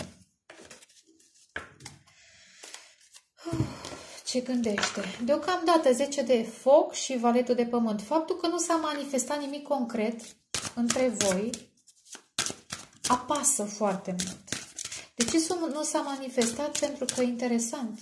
Ce gândește? Deocamdată zece de foc și valetul de pământ. Faptul că nu s-a manifestat nimic concret între voi apasă foarte mult. De ce nu s-a manifestat? Pentru că interesant.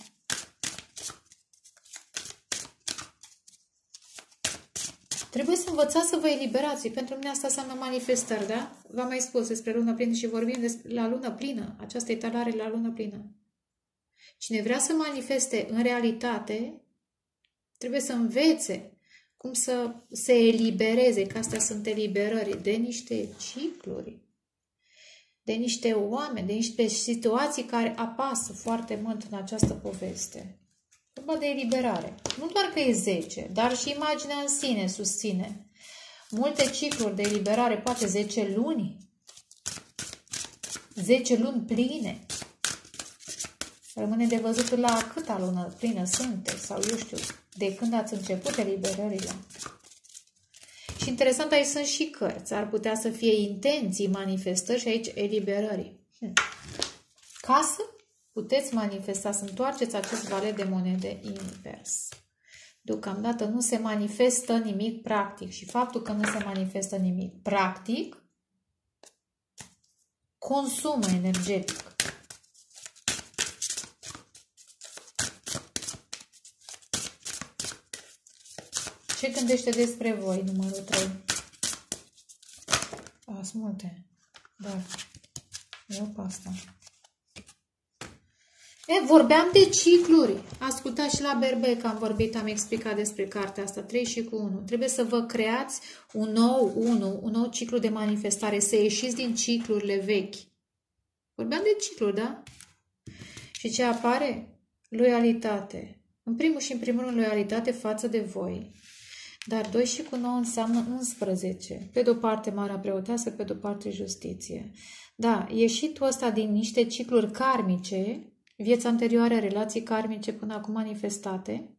Trebuie să învățați să vă eliberați. Pentru mine asta înseamnă manifestări, da? V-am mai spus despre lună plină și vorbim despre la lună plină. Această etalare la lună plină. Cine vrea să manifeste în realitate, trebuie să învețe cum să se elibereze, că astea sunt eliberări, de niște cicluri, de niște oameni, de niște situații care apasă foarte mult în această poveste. Vorba de eliberare. Nu doar că e zece, dar și imaginea în sine susține. Multe cicluri de eliberare, poate zece luni, zece luni pline. Rămâne de văzut la câta lună plină sunteți sau eu știu, de când ați început eliberările. Și interesant, aici sunt și cărți. Ar putea să fie intenții, manifestări și aici eliberării. Hm. Ca să puteți manifesta, să întoarceți acest valet de monede invers. Deocamdată nu se manifestă nimic practic și faptul că nu se manifestă nimic practic consumă energetic. Ce gândește despre voi, numărul trei? A, sunt multe. Dar eu pe asta. E, vorbeam de cicluri. Ascultați și la Berbec, am vorbit, am explicat despre cartea asta, trei și cu unu. Trebuie să vă creați un nou unu, un nou ciclu de manifestare, să ieșiți din ciclurile vechi. Vorbeam de cicluri, da? Și ce apare? Loialitate. În primul și în primul rând, loialitate față de voi. Dar doi și cu nouă înseamnă unsprezece. Pe de-o parte Marea Preoteasă, pe de-o parte Justiție. Da, ieșitul ăsta din niște cicluri karmice, vieți anterioare, relații karmice până acum manifestate,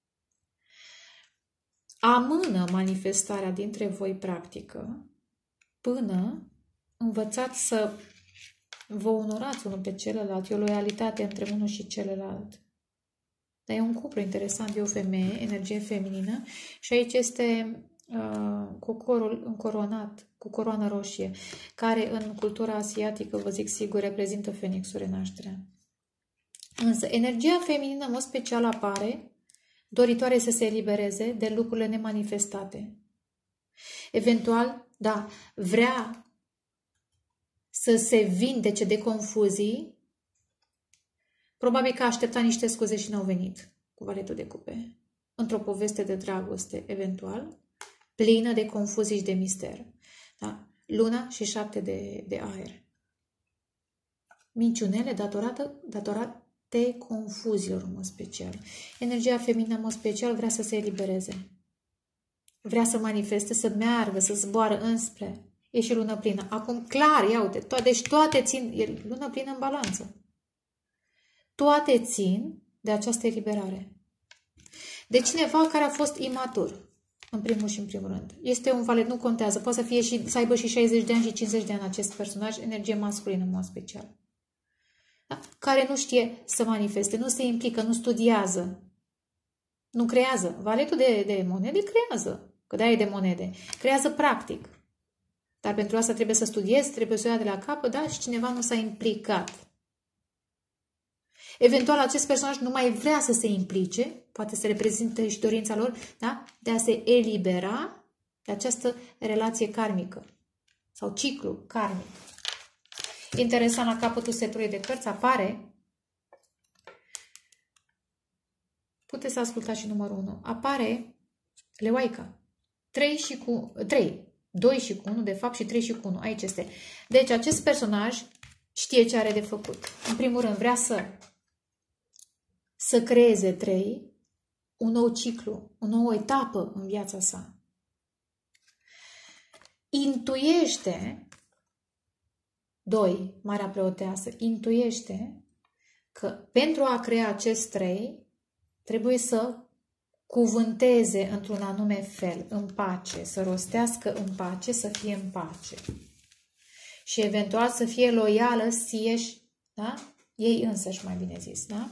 amână manifestarea dintre voi practică până învățați să vă onorați unul pe celălalt. E o loialitate între unul și celălalt. Dar e un cuplu interesant, e o femeie, energie feminină și aici este cu corul încoronat, cu coroană roșie, care în cultura asiatică, vă zic sigur, reprezintă Fenixul, renașterea. Însă, energia feminină, în mod special, apare doritoare să se elibereze de lucrurile nemanifestate. Eventual, da, vrea să se vindece de confuzii, probabil că aștepta niște scuze și n-au venit cu valetul de cupe. Într-o poveste de dragoste, eventual, plină de confuzii și de mister. Da? Luna și șapte de, de aer. Minciunele datorată, datorate confuziilor, în mod special. Energia feminină, în mod special, vrea să se elibereze. Vrea să manifeste, să meargă, să zboară înspre. E și lună plină. Acum, clar, ia uite, to deci toate țin, e lună plină în balanță. Toate țin de această eliberare. De cineva care a fost imatur, în primul și în primul rând. Este un valet, nu contează. Poate să fie și, să aibă și șaizeci de ani și cincizeci de ani acest personaj, energie masculină în mod special. Da? Care nu știe să manifeste, nu se implică, nu studiază, nu creează. Valetul de, de monede creează, că de-aia e de monede. Creează practic. Dar pentru asta trebuie să studiezi, trebuie să o ia de la capăt, da? Și cineva nu s-a implicat. Eventual, acest personaj nu mai vrea să se implice, poate să reprezinte și dorința lor, da? De a se elibera de această relație karmică sau ciclu karmic. Interesant, la capătul setului de cărți apare, puteți să ascultați și numărul unu, apare Leoaica. trei și cu trei, doi și cu unu, de fapt, și trei și cu unu. Aici este. Deci, acest personaj știe ce are de făcut. În primul rând, vrea să să creeze trei, un nou ciclu, o nouă etapă în viața sa. Intuiește, doi, Marea Preoteasă, intuiește că pentru a crea acest trei, trebuie să cuvânteze într-un anume fel, în pace, să rostească în pace, să fie în pace. Și eventual să fie loială sieși, da? Ei însăși, mai bine zis, da?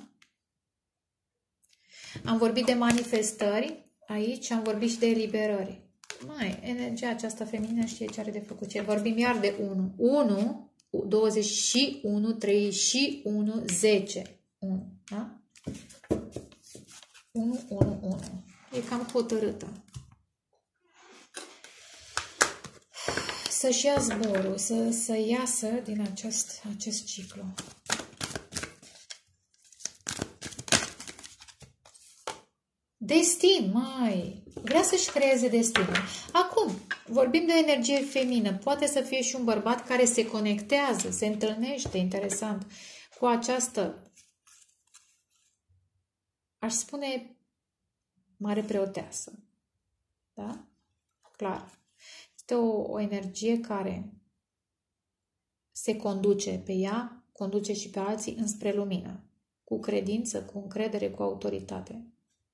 Am vorbit de manifestări aici, am vorbit și de eliberări. Mai, energia aceasta feminină știe ce are de făcut. Ce vorbim iar de unu. unu, douăzeci și unu, treizeci și unu, zece. unu, da? unu, unu, unu. E cam hotărâtă. Să-și ia zborul, să, să iasă din acest, acest ciclu. Destin, mai, vrea să-și creeze destinul. Acum, vorbim de o energie feminină. Poate să fie și un bărbat care se conectează, se întâlnește, interesant, cu această, aș spune, mare preoteasă. Da? Clar. Este o, o energie care se conduce pe ea, conduce și pe alții înspre lumină. Cu credință, cu încredere, cu autoritate.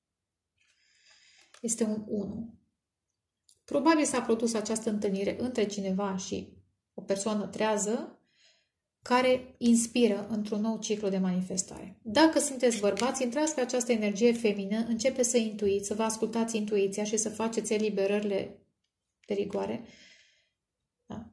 Este un unu. Probabil s-a produs această întâlnire între cineva și o persoană trează care inspiră într-un nou ciclu de manifestare. Dacă sunteți bărbați, intrați pe această energie feminină, începe să intuiți, să vă ascultați intuiția și să faceți eliberările de rigoare. Da.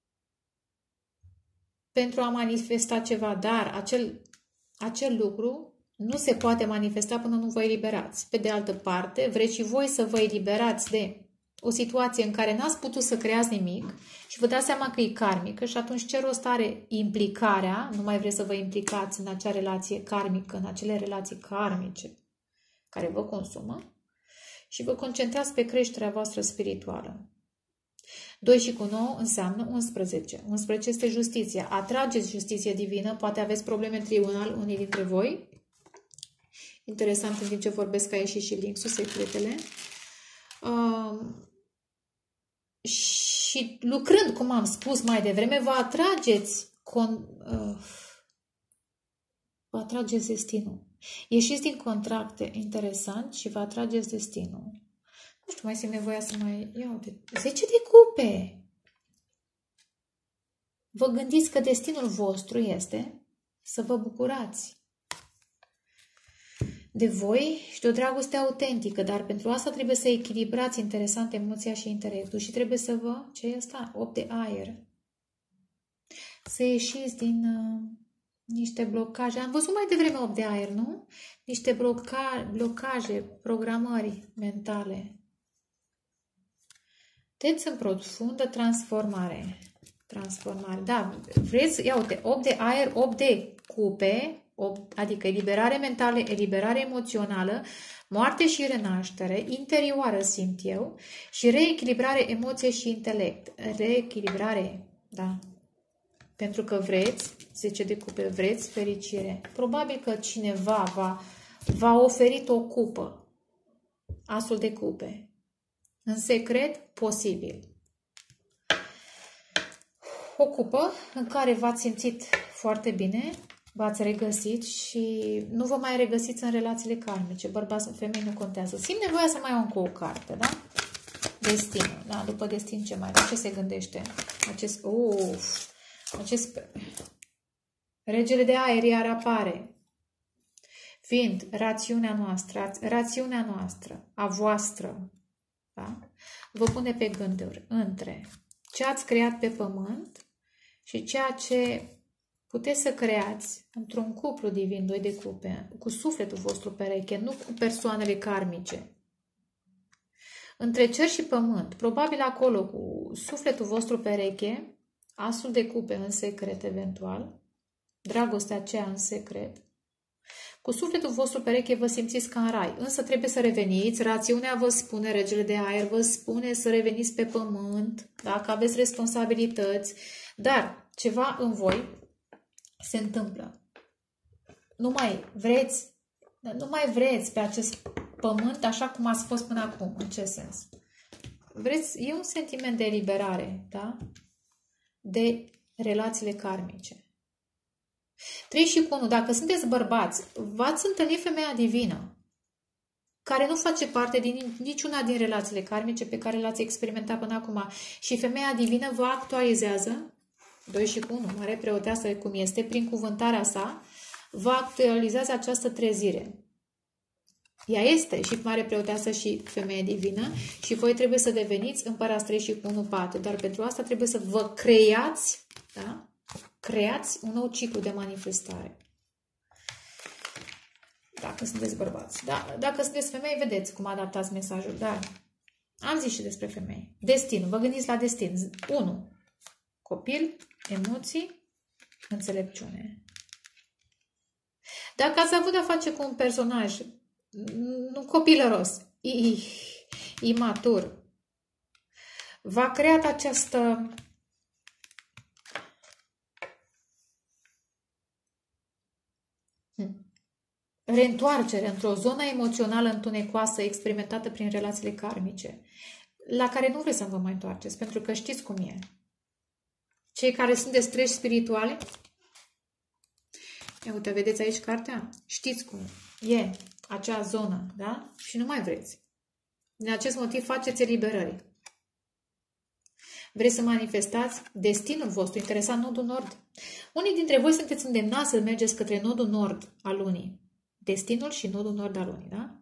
Pentru a manifesta ceva, dar acel, acel lucru nu se poate manifesta până nu vă eliberați. Pe de altă parte, vreți și voi să vă eliberați de o situație în care n-ați putut să creați nimic și vă dați seama că e karmică și atunci ce rost are implicarea, nu mai vreți să vă implicați în acea relație karmică, în acele relații karmice care vă consumă și vă concentrați pe creșterea voastră spirituală. doi și cu nouă înseamnă unsprezece. unsprezece este justiția. Atrageți justiție divină, poate aveți probleme în tribunal unii dintre voi. Interesant, în timp ce vorbesc, a ieșit și link-ul, secretele. Uh, și lucrând, cum am spus mai devreme, vă atrageți, con, uh, vă atrageți destinul. Ieșiți din contracte, interesant, și vă atrageți destinul. Nu știu, mai simt nevoia să mai iau de zece de cupe. Vă gândiți că destinul vostru este să vă bucurați. de voi și de o dragoste autentică, dar pentru asta trebuie să echilibrați interesant emoția și intelectul și trebuie să vă, ce e asta? opt de aer. Să ieșiți din uh, niște blocaje. Am văzut mai devreme opt de aer, nu? Niște bloca blocaje, programări mentale. Deci în profundă transformare. Transformare. Da, vreți, ia uite, opt de aer, opt de cupe, opt, adică eliberare mentală, eliberare emoțională, moarte și renaștere, interioară simt eu, și reechilibrare emoție și intelect. Reechilibrare, da. Pentru că vreți, zece de cupe, vreți fericire. Probabil că cineva va, va oferit o cupă, asul de cupe. În secret, posibil. O cupă în care v-ați simțit foarte bine, v-ați regăsit și nu vă mai regăsiți în relațiile karmice. Bărbați, femei, nu contează. Simt nevoia să mai iau încă o carte, da? Destin. Da, după destin ce mai? La ce se gândește? Acest, uf, acest regele de aer iar apare. Fiind rațiunea noastră, rațiunea noastră, a voastră, da? Vă pune pe gânduri între ce ați creat pe pământ și ceea ce puteți să creați într-un cuplu divin, doi de cupe, cu sufletul vostru pereche, nu cu persoanele karmice. Între cer și pământ, probabil acolo cu sufletul vostru pereche, asul de cupe în secret eventual, dragostea aceea în secret, cu sufletul vostru pereche vă simțiți ca în rai, însă trebuie să reveniți, rațiunea vă spune, regele de aer vă spune să reveniți pe pământ, dacă aveți responsabilități, dar ceva în voi se întâmplă. Nu mai vreți, nu mai vreți pe acest pământ așa cum ați fost până acum, în ce sens? Vreți, e un sentiment de eliberare, da? De relațiile karmice. trei și cu unu. Dacă sunteți bărbați, v-ați întâlnit femeia divină, care nu face parte din niciuna din relațiile karmice pe care le-ați experimentat până acum. Și femeia divină vă actualizează, doi și cu unu, mare preoteasă cum este, prin cuvântarea sa, vă actualizează această trezire. Ea este și mare preoteasă și femeie divină și voi trebuie să deveniți împărați trei și cu unu, patru. Dar pentru asta trebuie să vă creați, da? Creați un nou ciclu de manifestare. Dacă sunteți bărbați. Da, dacă sunteți femei, vedeți cum adaptați mesajul. Da. Am zis și despre femei. Destin. Vă gândiți la destin. unu. Copil, emoții, înțelepciune. Dacă ați avut de-a face cu un personaj nu copilăros, imatur, v-a creat această reîntoarcere într-o zonă emoțională întunecoasă experimentată prin relațiile karmice, la care nu vreți să vă mai întoarceți, pentru că știți cum e. Cei care sunt de streși spirituale, ia uite, vedeți aici cartea? Știți cum e acea zonă, da? Și nu mai vreți. Din acest motiv faceți eliberări. Vreți să manifestați destinul vostru, interesant nodul nord. Unii dintre voi sunteți îndemnați să mergeți către nodul nord al lunii. Destinul și nodul nord al lunii, da?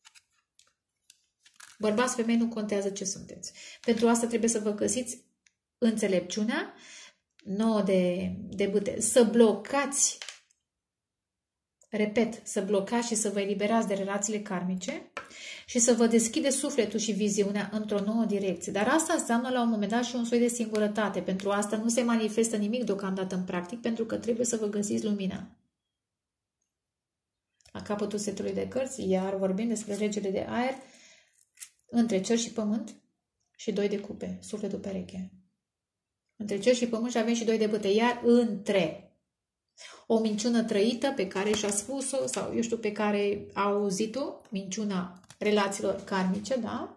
Bărbați, femei, nu contează ce sunteți. Pentru asta trebuie să vă găsiți înțelepciunea, nouă de, de bâte, să blocați, repet, să blocați și să vă eliberați de relațiile karmice și să vă deschide sufletul și viziunea într-o nouă direcție. Dar asta înseamnă la un moment dat și un soi de singurătate. Pentru asta nu se manifestă nimic deocamdată în practic, pentru că trebuie să vă găsiți lumina. La capătul setului de cărți, iar vorbim despre regele de aer, între cer și pământ și doi de cupe, sufletul pereche. Între cer și pământ și avem și doi de bâte, iar între o minciună trăită pe care și-a spus-o sau eu știu pe care a auzit-o, minciuna relațiilor karmice, da?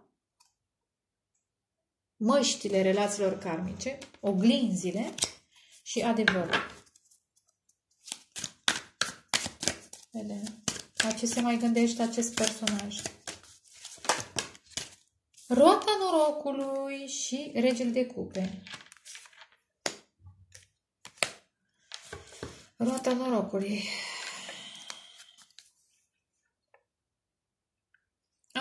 Măștile relațiilor karmice, oglinzile și adevărul. Vedem. La ce se mai gândește acest personaj? Roata norocului și regele de cupe. Roata norocului.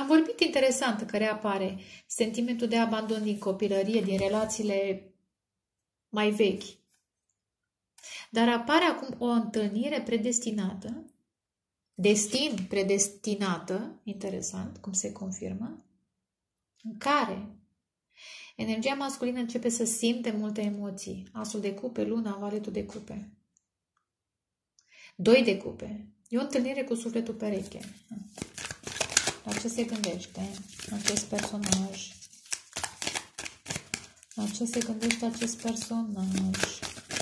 Am vorbit interesant că reapare sentimentul de abandon din copilărie, din relațiile mai vechi. Dar apare acum o întâlnire predestinată, destin predestinată, interesant, cum se confirmă, în care energia masculină începe să simte multe emoții. Asul de cupe, luna, valetul de cupe. Doi de cupe. E o întâlnire cu sufletul pereche. La ce se gândește acest personaj? La ce se gândește acest personaj?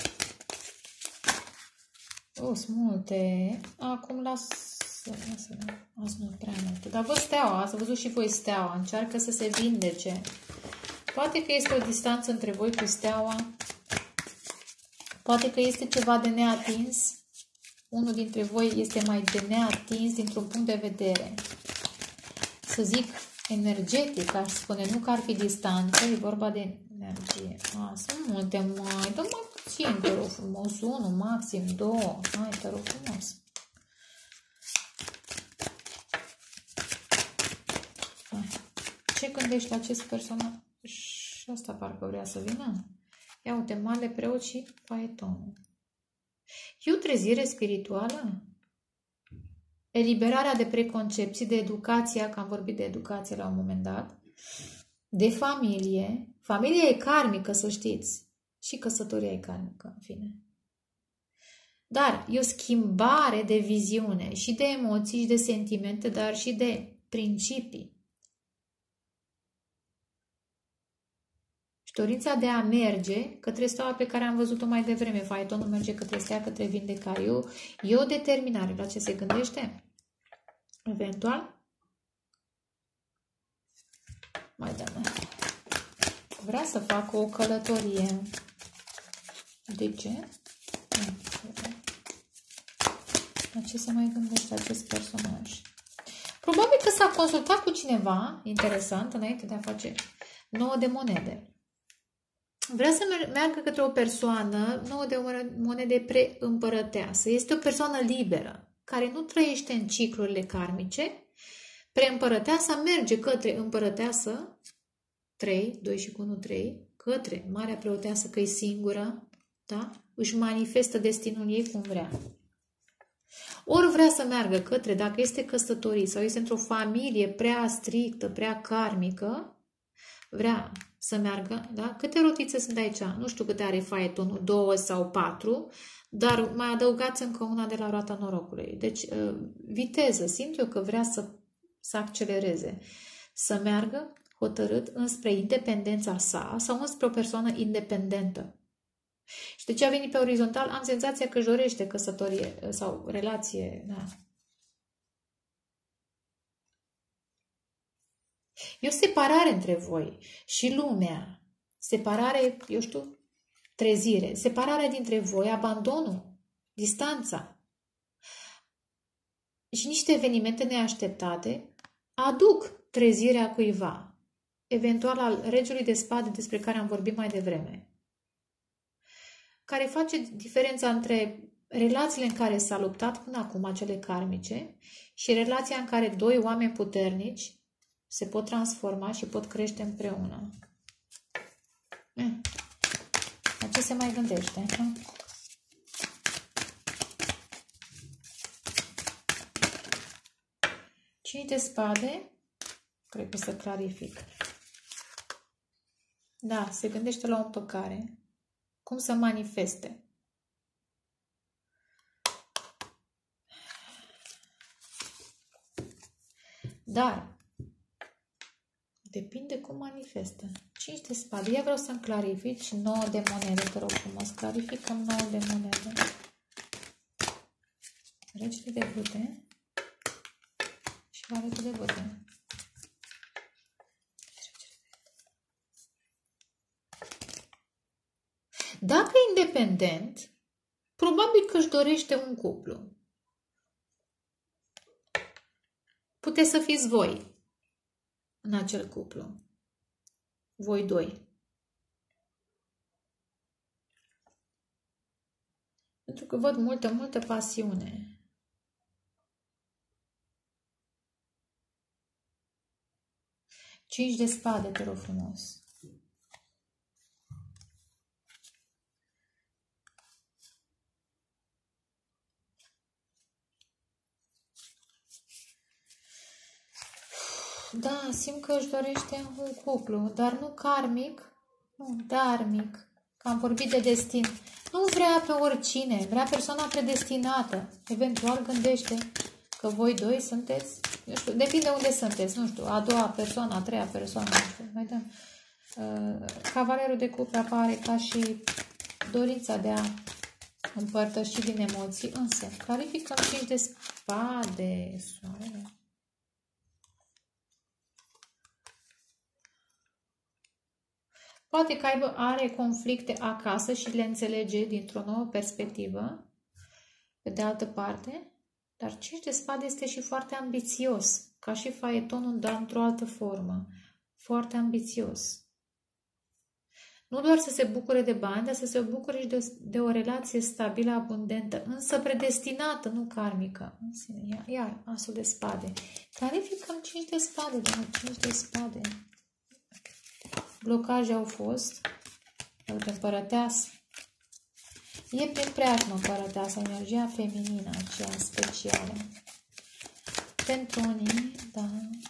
O, sunt multe. Acum las... Azi nu prea multe. Dar văd steaua. Ați văzut și voi steaua. Încearcă să se vindece. Poate că este o distanță între voi cu steaua. Poate că este ceva de neatins. Unul dintre voi este mai de neatins dintr-un punct de vedere, să zic, energetic, aș spune, nu că ar fi distanță, e vorba de energie. A, sunt multe, mai, dă mai puțin, te rog frumos, unu, maxim, două, hai, te rog frumos. Hai. Ce gândești la acest personaj? Și asta parcă vrea să vină. Ia uite, Marele Preot și Faetonul. E o trezire spirituală? Eliberarea de preconcepții, de educația, că am vorbit de educație la un moment dat, de familie. Familia e karmică, să știți. Și căsătoria e karmică, în fine. Dar e o schimbare de viziune și de emoții și de sentimente, dar și de principii. Și dorința de a merge către steaua pe care am văzut-o mai devreme. Faetonul merge către stea, către vindecare. E o, e o determinare. La ce se gândește? Eventual. Mai dăm. Vrea să facă o călătorie. De ce? La ce se mai gândește acest personaj? Probabil că s-a consultat cu cineva interesant înainte de a face nouă de monede. Vrea să meargă către o persoană, nouă de monede preîmpărăteasă. Este o persoană liberă, care nu trăiește în ciclurile karmice. Preîmpărăteasa merge către împărăteasă, trei, doi și cu unu, trei, către Marea Preoteasă, că e singură, da? Își manifestă destinul ei cum vrea. Ori vrea să meargă către, dacă este căsătorit sau este într-o familie prea strictă, prea karmică, vrea să meargă, da? Câte rotițe sunt aici? Nu știu câte are faetonul, două sau patru, dar mai adăugați încă una de la roata norocului. Deci, viteză, simt eu că vrea să, să accelereze, să meargă hotărât înspre independența sa sau înspre o persoană independentă. Și de ce a venit pe orizontal? Am senzația că își dorește căsătorie sau relație, da. E o separare între voi și lumea. Separare, eu știu, trezire. Separarea dintre voi, abandonul, distanța. Și niște evenimente neașteptate aduc trezirea cuiva. Eventual al regelui de spade despre care am vorbit mai devreme. Care face diferența între relațiile în care s-a luptat până acum, acele karmice, și relația în care doi oameni puternici se pot transforma și pot crește împreună. Eh, la ce se mai gândește? Ha? Cinci de spade, cred că să clarific. Da, se gândește la o împăcare. Cum să manifeste? Dar depinde cum manifestă. cinci de spade. Eu vreau să-mi clarifici nouă de monede. Te rog frumos, clarificăm nouă de monede. Regele de bâte și valetul de bâte. Dacă e independent, probabil că își dorește un cuplu. Puteți să fiți voi în acel cuplu. Voi doi. Pentru că văd multă, multă pasiune. cinci de spade, te rog frumos. Da, simt că își dorește un cuplu, dar nu karmic, nu, dharmic. Că am vorbit de destin. Nu vrea pe oricine, vrea persoana predestinată. Eventual gândește că voi doi sunteți, nu știu, depinde unde sunteți, nu știu, a doua persoană, a treia persoană, nu știu, mai dăm. Uh, Cavalerul de cupe apare ca și dorința de a împărtăși din emoții, însă clarificăm cinci de spade, soarele. Poate că aibă, are conflicte acasă și le înțelege dintr-o nouă perspectivă, pe de altă parte, dar cinci de spade este și foarte ambițios, ca și faetonul, dar într-o altă formă. Foarte ambițios. Nu doar să se bucure de bani, dar să se bucure și de, de o relație stabilă, abundentă, însă predestinată, nu karmică. Iar, iar asul de spade. Clarificăm cinci de spade, doamne, cinci de spade. Blocaje au fost. Uite, împărăteasă. E prin preajmă împărăteasă, energia feminină, aceea specială. Pentru unii, da.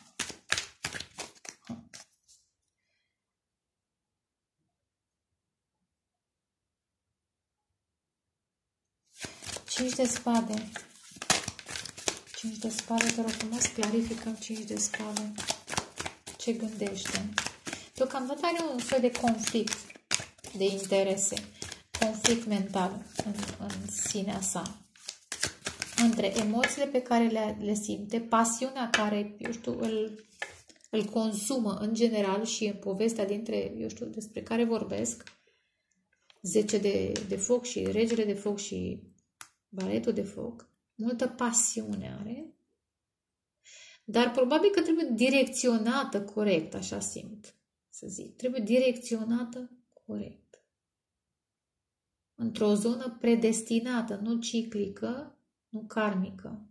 cinci de spade. cinci de spade, te rog frumos, clarificăm cinci de spade. Ce gândește? Deocamdată are un fel de conflict de interese, conflict mental în, în sinea sa. Între emoțiile pe care le, le simte, pasiunea care, eu știu, îl, îl consumă în general și în povestea dintre, eu știu, despre care vorbesc, zece de, de foc și regele de foc și baletul de foc, multă pasiune are, dar probabil că trebuie direcționată corect, așa simt să zic. Trebuie direcționată corect. Într-o zonă predestinată, nu ciclică, nu karmică.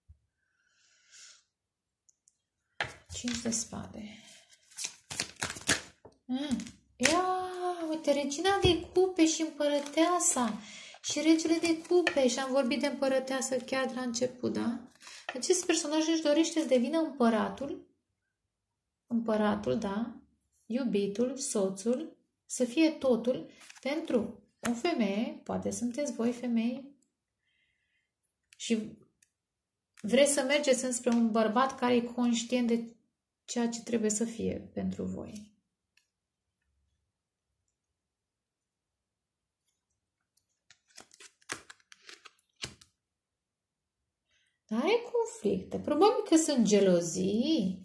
cinci de spade. Mm. Ia, uite, regina de cupe și împărăteasa. Și regele de cupe. Și am vorbit de împărăteasă chiar de la început, da? Acest personaj își dorește să devină împăratul. Împăratul, da? Iubitul, soțul, să fie totul pentru o femeie, poate sunteți voi femei, și vreți să mergeți înspre un bărbat care e conștient de ceea ce trebuie să fie pentru voi. Dar are conflicte. Probabil că sunt gelozii.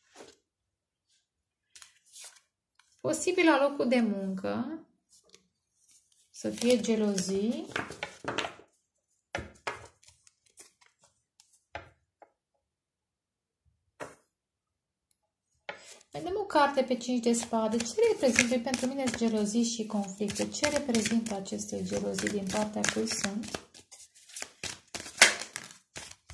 Posibil la locul de muncă să fie gelozii. Vedem o carte pe cinci de spade. Ce reprezintă pentru mine gelozii și conflicte? Ce reprezintă aceste gelozii din partea cui sunt?